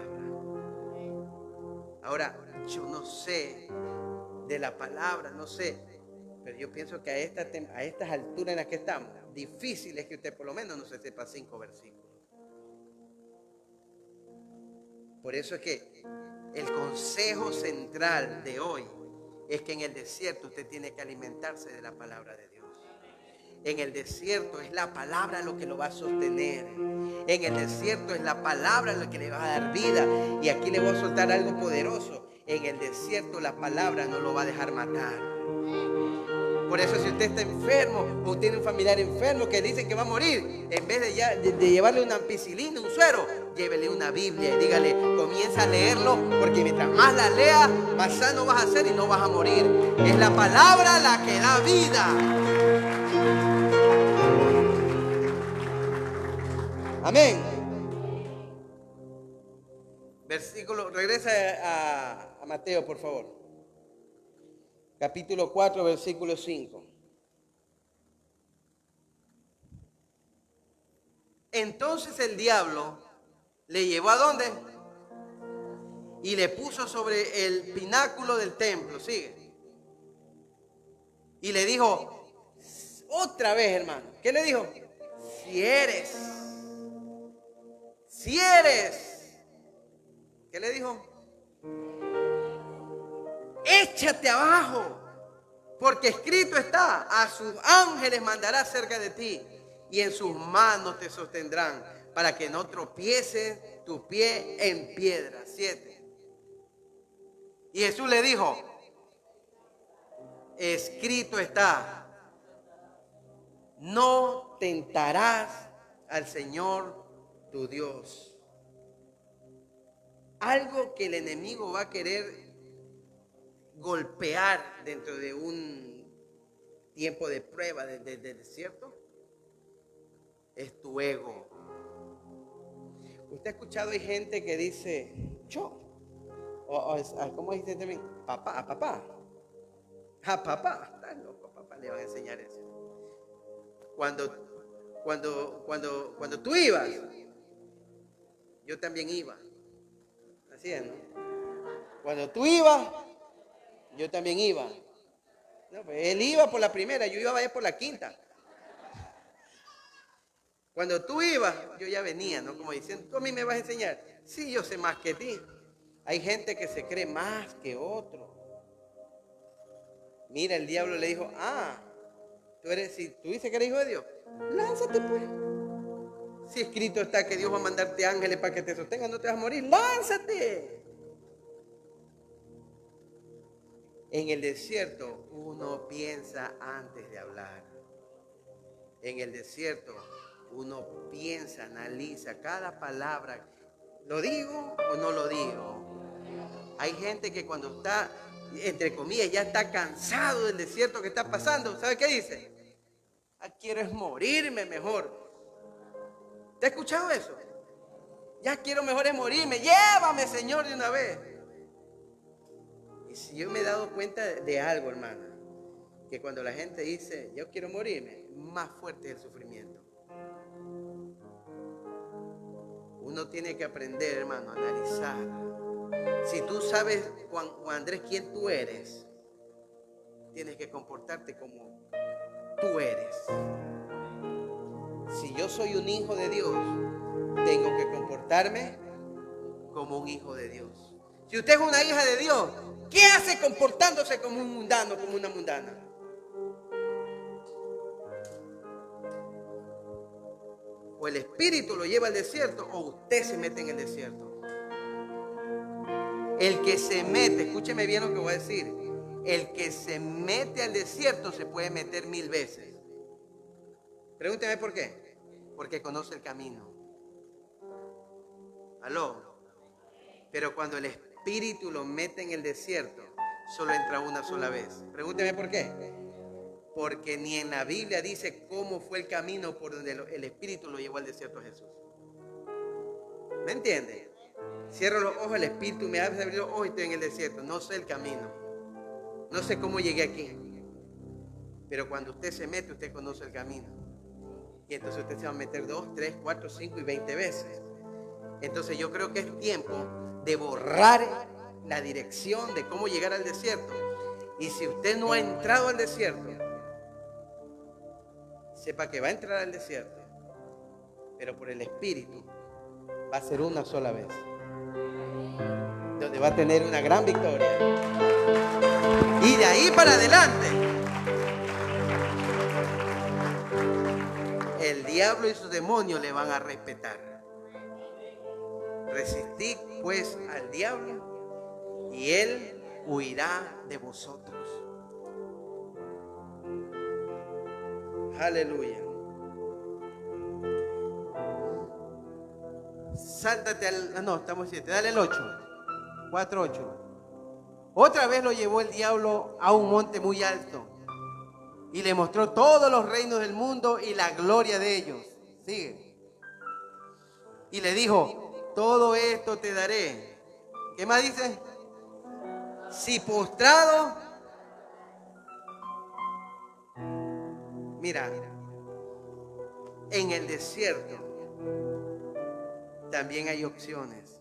Ahora, yo no sé de la palabra, no sé, pero yo pienso que a, esta, a estas alturas en las que estamos, difícil es que usted por lo menos no se sepa cinco versículos. Por eso es que el consejo central de hoy es que en el desierto usted tiene que alimentarse de la palabra de Dios. En el desierto es la palabra lo que lo va a sostener. En el desierto es la palabra lo que le va a dar vida. Y aquí le voy a soltar algo poderoso. En el desierto la palabra no lo va a dejar matar. Por eso si usted está enfermo o tiene un familiar enfermo que dice que va a morir, en vez de, ya, de, de llevarle una ampicilina, un suero, llévele una Biblia y dígale, comienza a leerlo, porque mientras más la lea, más sano vas a ser y no vas a morir. Es la palabra la que da vida. Amén. Versículo, regresa a, a Mateo, por favor. Capítulo cuatro, versículo cinco. Entonces el diablo le llevó ¿a dónde? Y le puso sobre el pináculo del templo. Sigue. Y le dijo, otra vez, hermano. ¿Qué le dijo? Si eres, si eres, ¿qué le dijo? Échate abajo, porque escrito está, a sus ángeles mandará cerca de ti y en sus manos te sostendrán para que no tropieces tu pie en piedra. Siete. Y Jesús le dijo, escrito está, no tentarás al Señor tu Dios. Algo que el enemigo va a querer golpear dentro de un tiempo de prueba del de, de desierto es tu ego. Usted ha escuchado, hay gente que dice yo, o, o ¿cómo dice también? Papá, a papá. A papá, estás loco, papá le van a enseñar eso. Cuando, cuando, cuando, cuando tú ibas, yo también iba. Así es, ¿no? Cuando tú ibas, yo también iba. No, pues él iba por la primera, yo iba a ir por la quinta. Cuando tú ibas, yo ya venía, ¿no? Como diciendo, tú a mí me vas a enseñar. Sí, yo sé más que ti. Hay gente que se cree más que otro. Mira, el diablo le dijo, ah, tú eres, si tú dices que eres hijo de Dios, lánzate pues. Si escrito está que Dios va a mandarte ángeles para que te sostengan, no te vas a morir, lánzate. En el desierto uno piensa antes de hablar. En el desierto uno piensa, analiza cada palabra. ¿Lo digo o no lo digo? Hay gente que cuando está, entre comillas, ya está cansado del desierto que está pasando, ¿sabe qué dice? Ah, quiero es morirme mejor. ¿Te has escuchado eso? Ya quiero mejor es morirme. Llévame, Señor, de una vez. Y si yo me he dado cuenta de algo, hermana, que cuando la gente dice, yo quiero morirme, más fuerte es el sufrimiento. Uno tiene que aprender, hermano, a analizar. Si tú sabes, Juan, Juan Andrés, quién tú eres, tienes que comportarte como tú eres. Si yo soy un hijo de Dios, tengo que comportarme como un hijo de Dios. Si usted es una hija de Dios, ¿qué hace comportándose como un mundano, como una mundana? O el espíritu lo lleva al desierto o usted se mete en el desierto. El que se mete, escúcheme bien lo que voy a decir, el que se mete al desierto se puede meter mil veces. Pregúnteme por qué. Porque conoce el camino. ¿Aló? Pero cuando el espíritu lo mete en el desierto, solo entra una sola vez. Pregúnteme por qué. Porque ni en la Biblia dice cómo fue el camino por donde el espíritu lo llevó al desierto a Jesús. ¿Me entiende? Cierro los ojos, el espíritu me abre los ojos y estoy en el desierto. No sé el camino. No sé cómo llegué aquí. Pero cuando usted se mete, usted conoce el camino. Y entonces usted se va a meter dos, tres, cuatro, cinco y veinte veces. Entonces yo creo que es tiempo de borrar la dirección de cómo llegar al desierto. Y si usted no ha entrado al desierto, sepa que va a entrar al desierto, pero por el Espíritu va a ser una sola vez, donde va a tener una gran victoria. Y de ahí para adelante, el diablo y sus demonios le van a respetar. Resistid pues al diablo y él huirá de vosotros. Aleluya. Sáltate al... No, estamos siete. Dale el ocho. cuatro, ocho. Otra vez lo llevó el diablo a un monte muy alto y le mostró todos los reinos del mundo y la gloria de ellos. Sigue. Y le dijo, todo esto te daré. ¿Qué más dice? Si postrado... Mira, en el desierto también hay opciones.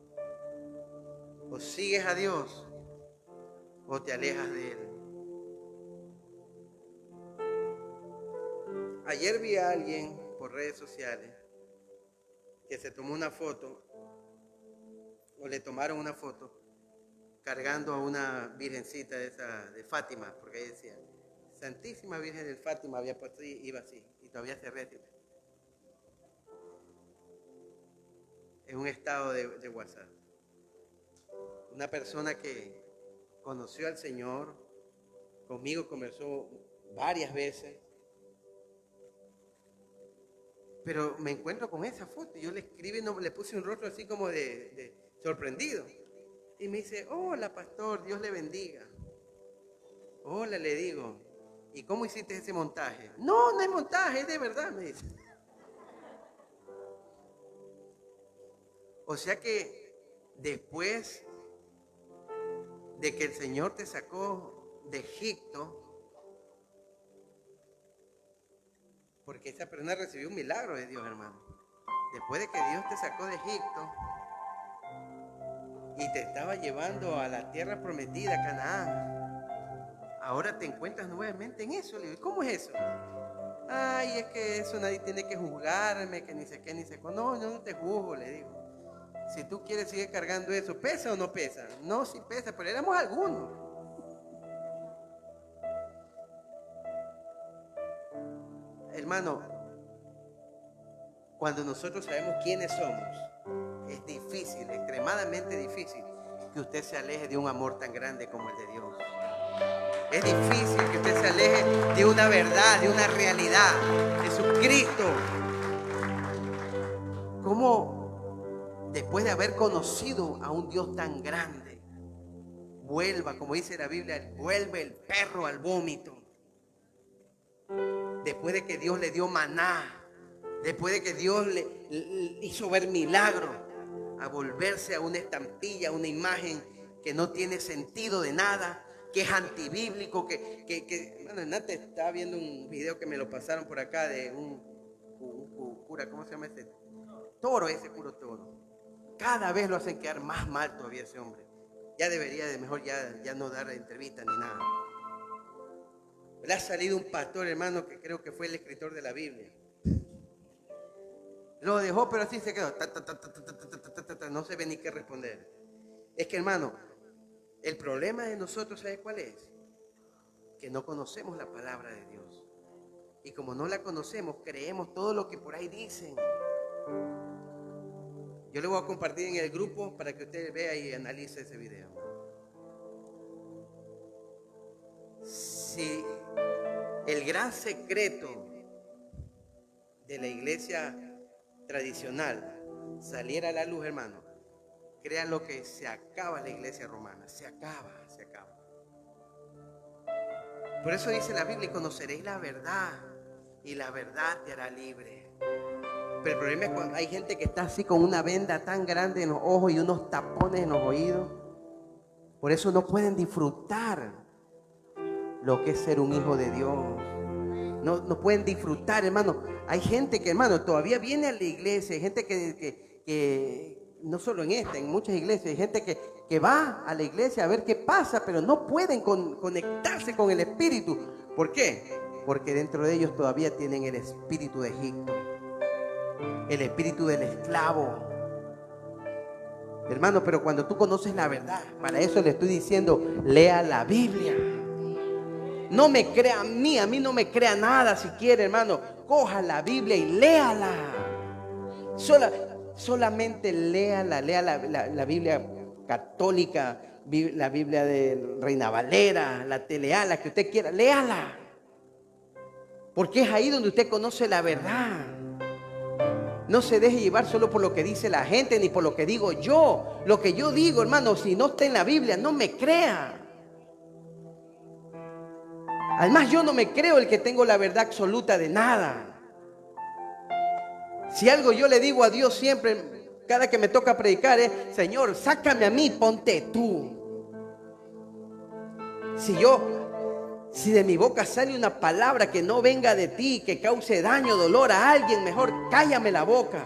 O sigues a Dios o te alejas de Él. Ayer vi a alguien por redes sociales que se tomó una foto o le tomaron una foto cargando a una virgencita de, esa, de Fátima, porque ahí decía Santísima Virgen del Fátima, había puesto y iba así, y todavía se retira. Es un estado de, de WhatsApp. Una persona que conoció al Señor, conmigo conversó varias veces, pero me encuentro con esa foto. Yo le escribí, no, le puse un rostro así como de, de sorprendido. Y me dice, hola pastor, Dios le bendiga. Hola, le digo. ¿Y cómo hiciste ese montaje? No, no es montaje, es de verdad, me dice. O sea que después de que el Señor te sacó de Egipto, porque esa persona recibió un milagro de Dios, hermano. Después de que Dios te sacó de Egipto y te estaba llevando a la tierra prometida, Canaán, ahora te encuentras nuevamente en eso. Le digo, ¿cómo es eso? Ay, es que eso nadie tiene que juzgarme, que ni sé qué, ni sé qué. No, yo no te juzgo, le digo. Si tú quieres seguir cargando eso, ¿pesa o no pesa? No, sí pesa, pero éramos algunos. Hermano, cuando nosotros sabemos quiénes somos, es difícil, extremadamente difícil, que usted se aleje de un amor tan grande como el de Dios. Es difícil que usted se aleje de una verdad, de una realidad. Jesucristo. ¿Cómo después de haber conocido a un Dios tan grande, vuelva, como dice la Biblia, vuelve el perro al vómito? Después de que Dios le dio maná, después de que Dios le, le hizo ver milagros, a volverse a una estampilla, a una imagen que no tiene sentido de nada, que es antibíblico, que, que, que bueno, antes estaba viendo un video que me lo pasaron por acá de un, un, un cura, ¿cómo se llama ese? Toro, ese puro toro. Cada vez lo hacen quedar más mal todavía ese hombre. Ya debería de mejor ya, ya no dar entrevistas ni nada. Le ha salido un pastor, hermano, que creo que fue el escritor de la Biblia. Lo dejó, pero así se quedó. Ta, ta, ta, ta, ta, ta, ta, ta, ta, no se ve ni qué responder. Es que, hermano, el problema de nosotros, ¿sabe cuál es? Que no conocemos la palabra de Dios. Y como no la conocemos, creemos todo lo que por ahí dicen. Yo le voy a compartir en el grupo para que usted vea y analice ese video. Si el gran secreto de la iglesia tradicional saliera a la luz, hermano, crean lo que se acaba la iglesia romana, se acaba, se acaba. Por eso dice la Biblia, y conoceréis la verdad, y la verdad te hará libre. Pero el problema es cuando hay gente que está así con una venda tan grande en los ojos y unos tapones en los oídos. Por eso no pueden disfrutar lo que es ser un hijo de Dios. No, no pueden disfrutar, hermano. Hay gente que, hermano, todavía viene a la iglesia. Hay gente que, que, que no solo en esta, en muchas iglesias, hay gente que, que va a la iglesia a ver qué pasa, pero no pueden con, conectarse con el Espíritu. ¿Por qué? Porque dentro de ellos todavía tienen el espíritu de Egipto, el espíritu del esclavo. Hermano, pero cuando tú conoces la verdad, para eso le estoy diciendo, lea la Biblia. No me crea a mí, a mí no me crea nada si quiere, hermano. Coja la Biblia y léala. Sola, solamente léala, lea la, la, la Biblia católica, la Biblia de Reina Valera, la Telea, la que usted quiera, léala. Porque es ahí donde usted conoce la verdad. No se deje llevar solo por lo que dice la gente, ni por lo que digo yo. Lo que yo digo, hermano, si no está en la Biblia, no me crea. Además, yo no me creo el que tengo la verdad absoluta de nada. Si algo yo le digo a Dios siempre, cada que me toca predicar, es: Señor, sácame a mí, ponte tú. Si yo, si de mi boca sale una palabra que no venga de ti, que cause daño, dolor a alguien, mejor cállame la boca.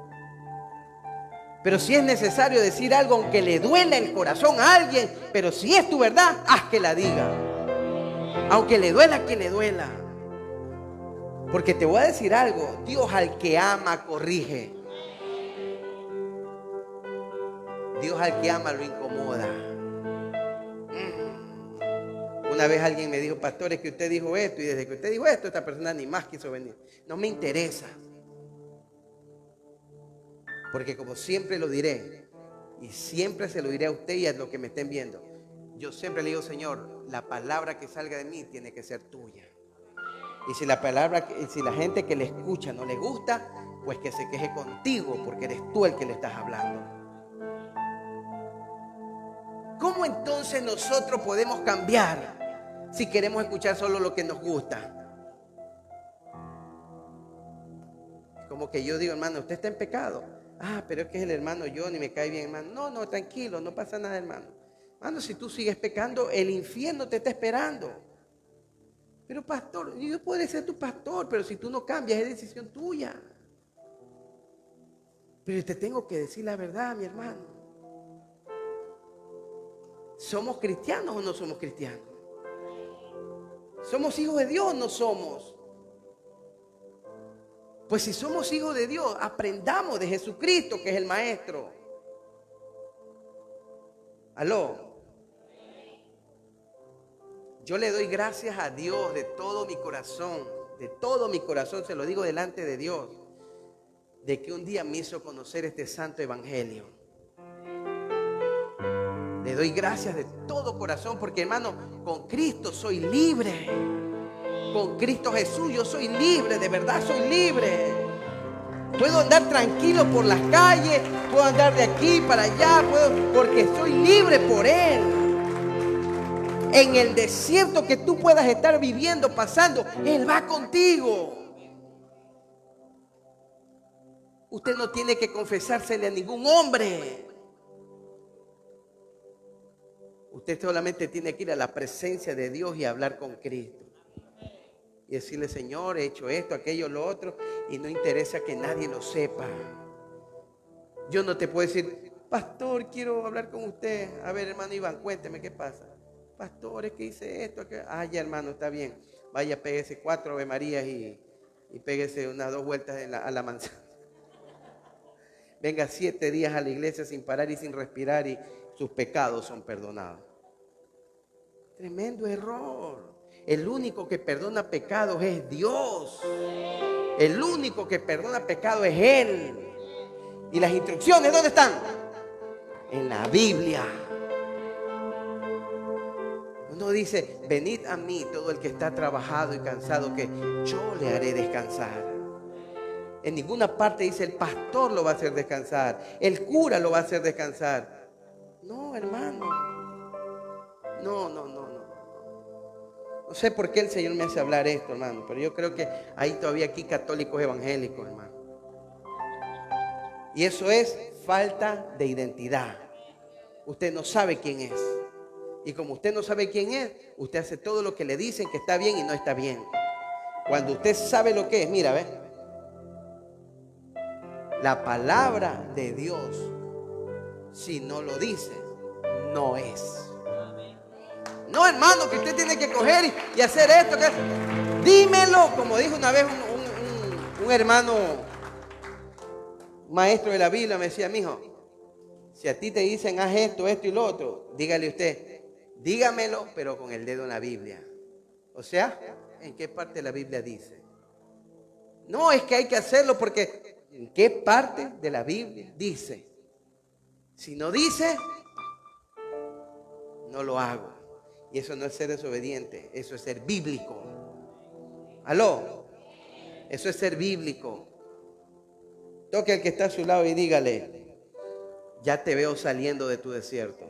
Pero si es necesario decir algo, aunque le duela el corazón a alguien, pero si es tu verdad, haz que la diga. Aunque le duela, que le duela. Porque te voy a decir algo: Dios al que ama corrige. Dios al que ama lo incomoda. Una vez alguien me dijo: pastor, es que usted dijo esto, y desde que usted dijo esto, esta persona ni más quiso venir. No me interesa. Porque como siempre lo diré, y siempre se lo diré a usted y a los que me estén viendo, yo siempre le digo: Señor, la palabra que salga de mí tiene que ser tuya. Y si la palabra, si la gente que le escucha no le gusta, pues que se queje contigo, porque eres tú el que le estás hablando. ¿Cómo entonces nosotros podemos cambiar si queremos escuchar solo lo que nos gusta? Como que yo digo: hermano, usted está en pecado. Ah, pero es que es el hermano Johnny, me cae bien, hermano. No, no, tranquilo, no pasa nada, hermano. Hermano, si tú sigues pecando, el infierno te está esperando. Pero pastor, yo puedo ser tu pastor, pero si tú no cambias, es decisión tuya. Pero te tengo que decir la verdad, mi hermano. ¿Somos cristianos o no somos cristianos? ¿Somos hijos de Dios o no somos? Pues si somos hijos de Dios, aprendamos de Jesucristo, que es el Maestro. Aló. Yo le doy gracias a Dios de todo mi corazón, de todo mi corazón, se lo digo delante de Dios, de que un día me hizo conocer este santo evangelio. Le doy gracias de todo corazón porque, hermano, con Cristo soy libre. Con Cristo Jesús yo soy libre, de verdad soy libre. Puedo andar tranquilo por las calles, puedo andar de aquí para allá, puedo, porque soy libre por Él. En el desierto que tú puedas estar viviendo, pasando, Él va contigo. Usted no tiene que confesársele a ningún hombre. Usted solamente tiene que ir a la presencia de Dios y hablar con Cristo. Y decirle, Señor, he hecho esto, aquello, lo otro, y no interesa que nadie lo sepa. Yo no te puedo decir, pastor, quiero hablar con usted. A ver, hermano Iván, cuénteme qué pasa. Pastor, es que hice esto. Que... Ah, ya, hermano, está bien. Vaya, péguese cuatro Ave Marías y, y péguese unas dos vueltas en la, a la manzana. Venga siete días a la iglesia sin parar y sin respirar y sus pecados son perdonados. Tremendo error. El único que perdona pecados es Dios. El único que perdona pecados es Él. ¿Y las instrucciones dónde están? En la Biblia. Uno dice, venid a mí todo el que está trabajado y cansado, que yo le haré descansar. En ninguna parte dice el pastor lo va a hacer descansar, el cura lo va a hacer descansar. No, hermano. No, no, no, no. No sé por qué el Señor me hace hablar esto, hermano, pero yo creo que hay todavía aquí católicos evangélicos, hermano. Y eso es falta de identidad. Usted no sabe quién es. Y como usted no sabe quién es, usted hace todo lo que le dicen que está bien y no está bien. Cuando usted sabe lo que es, mira, ¿ves? La palabra de Dios, si no lo dice, no es. No, hermano, que usted tiene que coger y, y hacer esto. Que... Dímelo, como dijo una vez un, un, un, un hermano maestro de la Biblia, me decía, mijo, si a ti te dicen haz esto, esto y lo otro, dígale usted, dígamelo, pero con el dedo en la Biblia. O sea, ¿en qué parte de la Biblia dice? No, es que hay que hacerlo porque ¿en qué parte de la Biblia dice? Si no dice, no lo hago. Y eso no es ser desobediente, eso es ser bíblico. ¿Aló? Eso es ser bíblico. Toque al que está a su lado y dígale, ya te veo saliendo de tu desierto.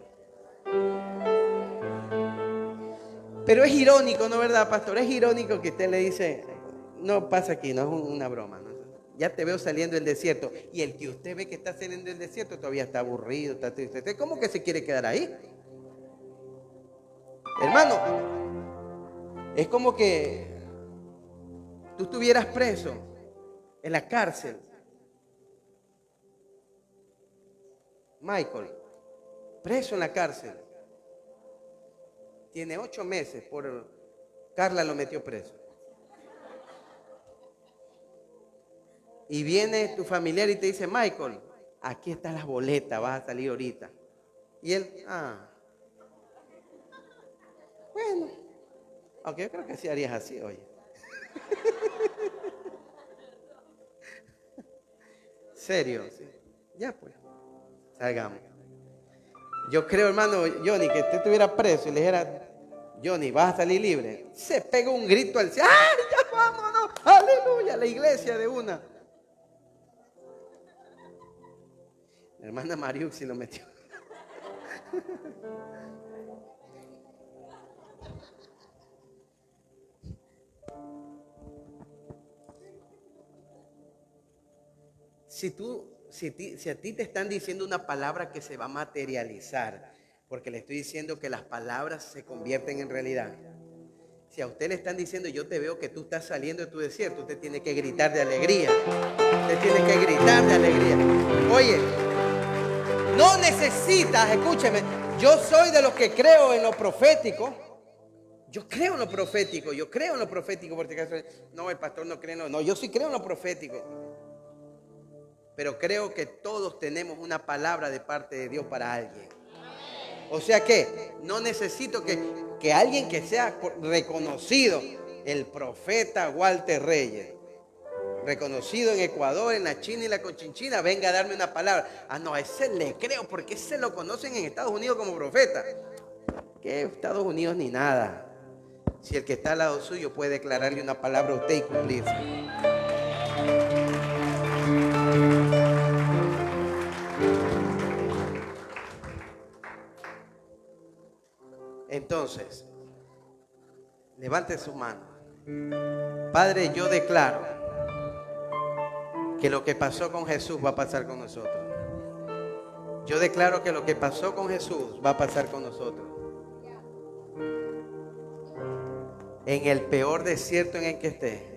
Pero es irónico, ¿no, verdad, pastor? Es irónico que usted le dice, no pasa aquí, no es una broma, ¿no? Ya te veo saliendo del desierto. Y el que usted ve que está saliendo del desierto todavía está aburrido, está triste. ¿Cómo que se quiere quedar ahí? Hermano, es como que tú estuvieras preso en la cárcel. Michael, preso en la cárcel. Tiene ocho meses por... Carla lo metió preso. Y viene tu familiar y te dice, Michael, aquí están las boletas, vas a salir ahorita. Y él, ah... Bueno, aunque yo creo que sí harías así, oye. Serio, sí. Ya pues, salgamos. Yo creo, hermano Johnny, que usted estuviera preso y le dijera, Johnny, vas a salir libre. Se pega un grito al cielo. ¡Ay, ya vámonos! ¡Aleluya! La iglesia de una. La hermana Mariuxi lo metió. Si, tú, si, ti, si a ti te están diciendo una palabra que se va a materializar, Porque le estoy diciendo que las palabras se convierten en realidad. Si a usted le están diciendo, yo te veo que tú estás saliendo de tu desierto, usted tiene que gritar de alegría. Usted tiene que gritar de alegría. Oye, no necesitas, escúcheme, yo soy de los que creo en lo profético. Yo creo en lo profético, yo creo en lo profético. Porque no, el pastor no cree, no, no, yo sí creo en lo profético. Pero creo que todos tenemos una palabra de parte de Dios para alguien. O sea que no necesito que, que alguien que sea reconocido, el profeta Walter Reyes, reconocido en Ecuador, en la China y la Conchinchina, venga a darme una palabra. Ah, no, a ese le creo porque ese lo conocen en Estados Unidos como profeta. ¿Qué Estados Unidos ni nada? Si el que está al lado suyo puede declararle una palabra a usted y cumplirse. Entonces, levante su mano. Padre, yo declaro que lo que pasó con Jesús va a pasar con nosotros. Yo declaro que lo que pasó con Jesús va a pasar con nosotros. En el peor desierto en el que esté,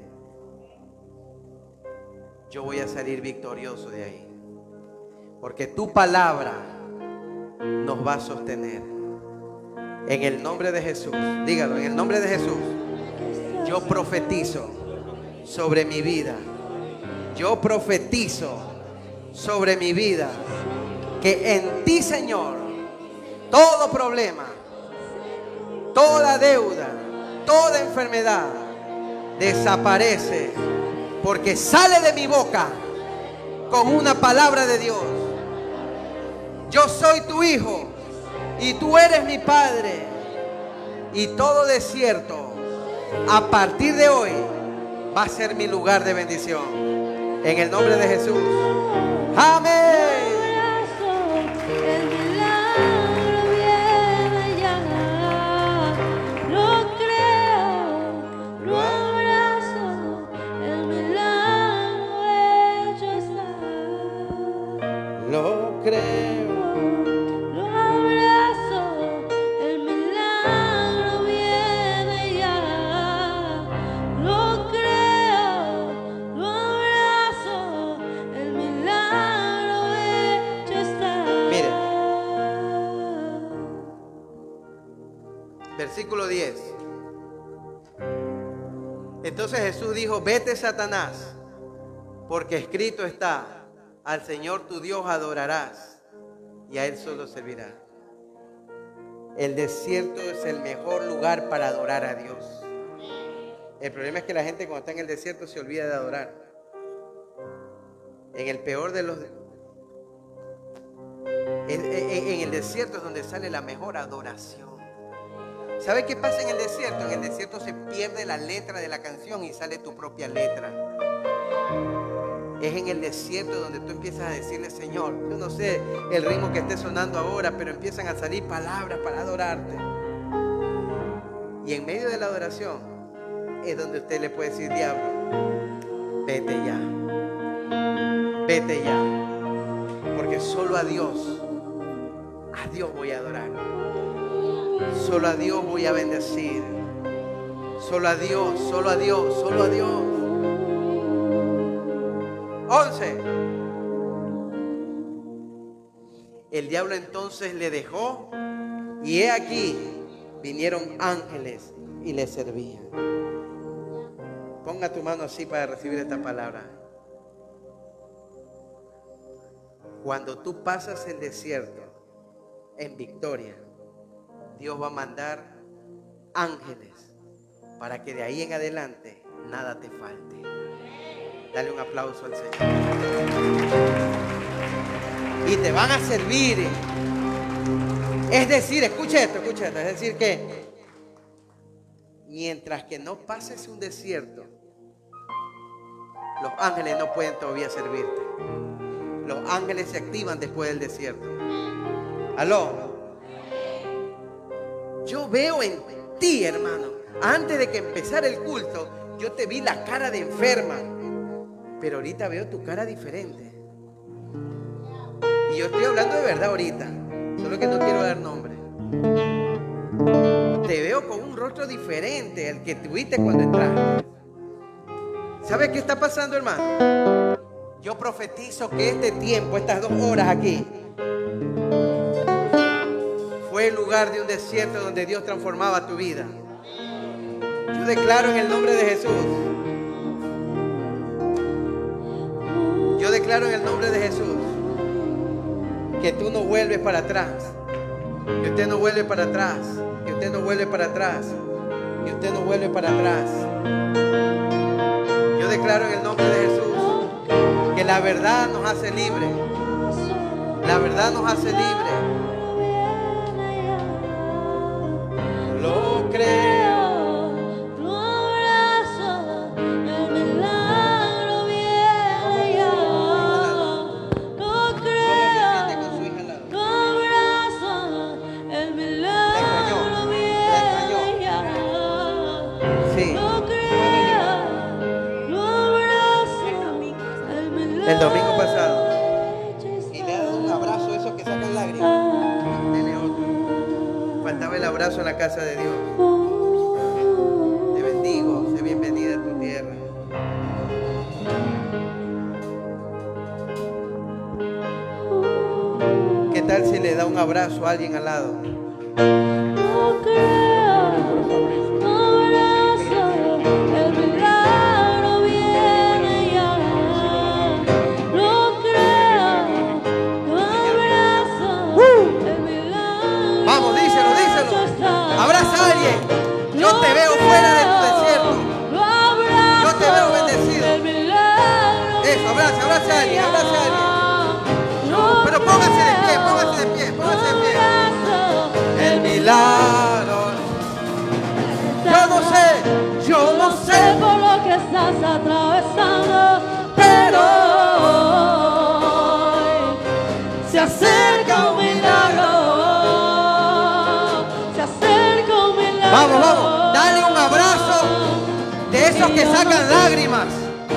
yo voy a salir victorioso de ahí. Porque tu palabra nos va a sostener. En el nombre de Jesús, dígalo, en el nombre de Jesús, yo profetizo sobre mi vida. Yo profetizo sobre mi vida que en ti, Señor, todo problema, toda deuda, toda enfermedad desaparece porque sale de mi boca con una palabra de Dios. Yo soy tu hijo y tú eres mi padre, y todo desierto a partir de hoy va a ser mi lugar de bendición. En el nombre de Jesús. Amén. Lo creo. Lo abrazo, el milagro viene ya. Lo creo, lo abrazo, el milagro hecho está. Mire, versículo diez. Entonces Jesús dijo: vete, Satanás, porque escrito está: al Señor tu Dios adorarás y a Él solo servirás. El desierto es el mejor lugar para adorar a Dios. El problema es que la gente cuando está en el desierto se olvida de adorar. En el peor de los... En, en, en el desierto es donde sale la mejor adoración. ¿Sabe qué pasa en el desierto? En el desierto se pierde la letra de la canción y sale tu propia letra. Es en el desierto donde tú empiezas a decirle: Señor, yo no sé el ritmo que esté sonando ahora, pero empiezan a salir palabras para adorarte. Y en medio de la adoración es donde usted le puede decir: diablo, vete ya, vete ya, porque solo a Dios, a Dios voy a adorar, solo a Dios voy a bendecir, solo a Dios, solo a Dios, solo a Dios. once. El diablo entonces le dejó, y he aquí vinieron ángeles y le servían. Ponga tu mano así para recibir esta palabra. Cuando tú pasas el desierto en victoria, Dios va a mandar ángeles para que de ahí en adelante nada te falte. Dale un aplauso al Señor. Y te van a servir. Es decir, escucha esto, escucha esto. Es decir que mientras que no pases un desierto, los ángeles no pueden todavía servirte. Los ángeles se activan después del desierto. Aló. Yo veo en ti, hermano, antes de que empezara el culto, yo te vi la cara de enferma. Pero ahorita veo tu cara diferente. Y yo estoy hablando de verdad ahorita. Solo que no quiero dar nombre. Te veo con un rostro diferente al que tuviste cuando entraste. ¿Sabes qué está pasando, hermano? Yo profetizo que este tiempo, estas dos horas aquí, fue el lugar de un desierto donde Dios transformaba tu vida. Yo declaro en el nombre de Jesús. Yo declaro en el nombre de Jesús que tú no vuelves para atrás. Que usted no vuelve para atrás. Que usted no vuelve para atrás. Que usted no vuelve para atrás. Yo declaro en el nombre de Jesús que la verdad nos hace libres. La verdad nos hace libres. Lo creo. Lo abrazo, el milagro viene ya. Lo creo. Lo abrazo, el milagro viene ya. Sí. Lo creo. Lo abrazo, el milagro. El domingo pasado. Y le ha dado un abrazo a esos que sacan lágrimas. Dele otro. Faltaba el abrazo en la casa de Dios. Te bendigo. Sé bienvenida a tu tierra. ¿Qué tal si le da un abrazo a alguien al lado? Lo creo, lo abrazo, el milagro viene ya. Lo creo, lo abrazo, el milagro. Vamos, díselo, díselo. está. Abraza a alguien. Yo te veo fuera de tu desierto. Lo abrazo, Yo te veo bendecido. el milagro Eso, abraza, abraza a alguien, abraza a alguien. Lo Pero póngase de pie, creo, póngase de pie, póngase de pie. lo abrazo, El milagro. Yo no sé, yo no sé sé. por lo que estás atravesando, pero hoy se acerca un milagro, se acerca un milagro. Vamos, vamos, dale un abrazo de esos que sacan lágrimas.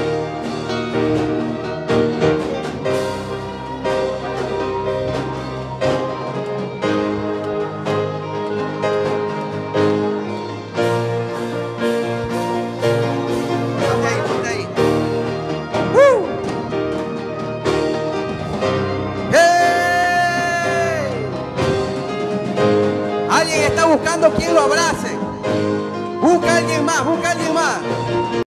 Ponte ahí, ponte ahí. ¡Uh! ¡Hey! Alguien está buscando quien lo abrace. Busca a alguien más, busca a alguien más.